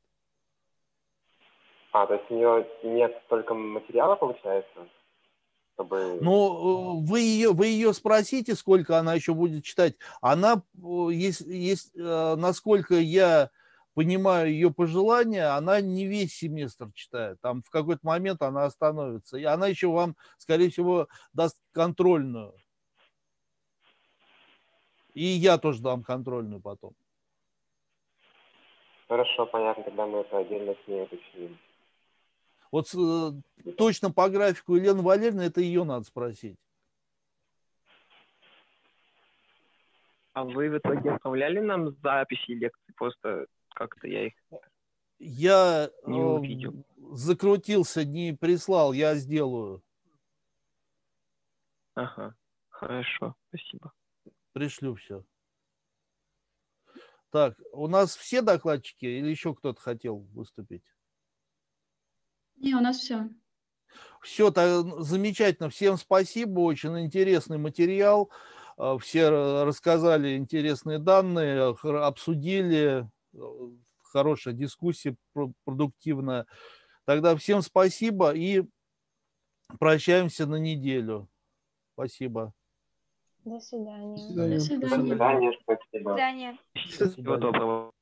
Speaker 9: То есть у нее нет столько материала, получается? Чтобы...
Speaker 1: Ну, вы ее спросите, сколько она еще будет читать. Она, насколько я понимаю ее пожелания, она не весь семестр читает. Там в какой-то момент она остановится. И она еще вам, скорее всего, даст контрольную. И я тоже дам контрольную потом.
Speaker 9: Хорошо, понятно, тогда мы это отдельно с ней уточним.
Speaker 1: Вот точно по графику Елены Валерьевны, это ее надо спросить.
Speaker 8: А вы в итоге отправляли нам записи лекций? Просто как-то я их
Speaker 1: Я
Speaker 8: не увидел.
Speaker 1: закрутился, не прислал, я сделаю.
Speaker 8: Ага, хорошо, спасибо.
Speaker 1: Пришлю все. Так, у нас все докладчики или еще кто-то хотел выступить?
Speaker 6: Не, у нас все.
Speaker 1: Все, замечательно. Всем спасибо. Очень интересный материал. Все рассказали интересные данные, обсудили. Хорошая дискуссия, продуктивная. Тогда всем спасибо и прощаемся на неделю. Спасибо.
Speaker 4: До свидания.
Speaker 6: До свидания.
Speaker 9: До свидания, спасибо.
Speaker 10: До свидания.
Speaker 8: Всего доброго.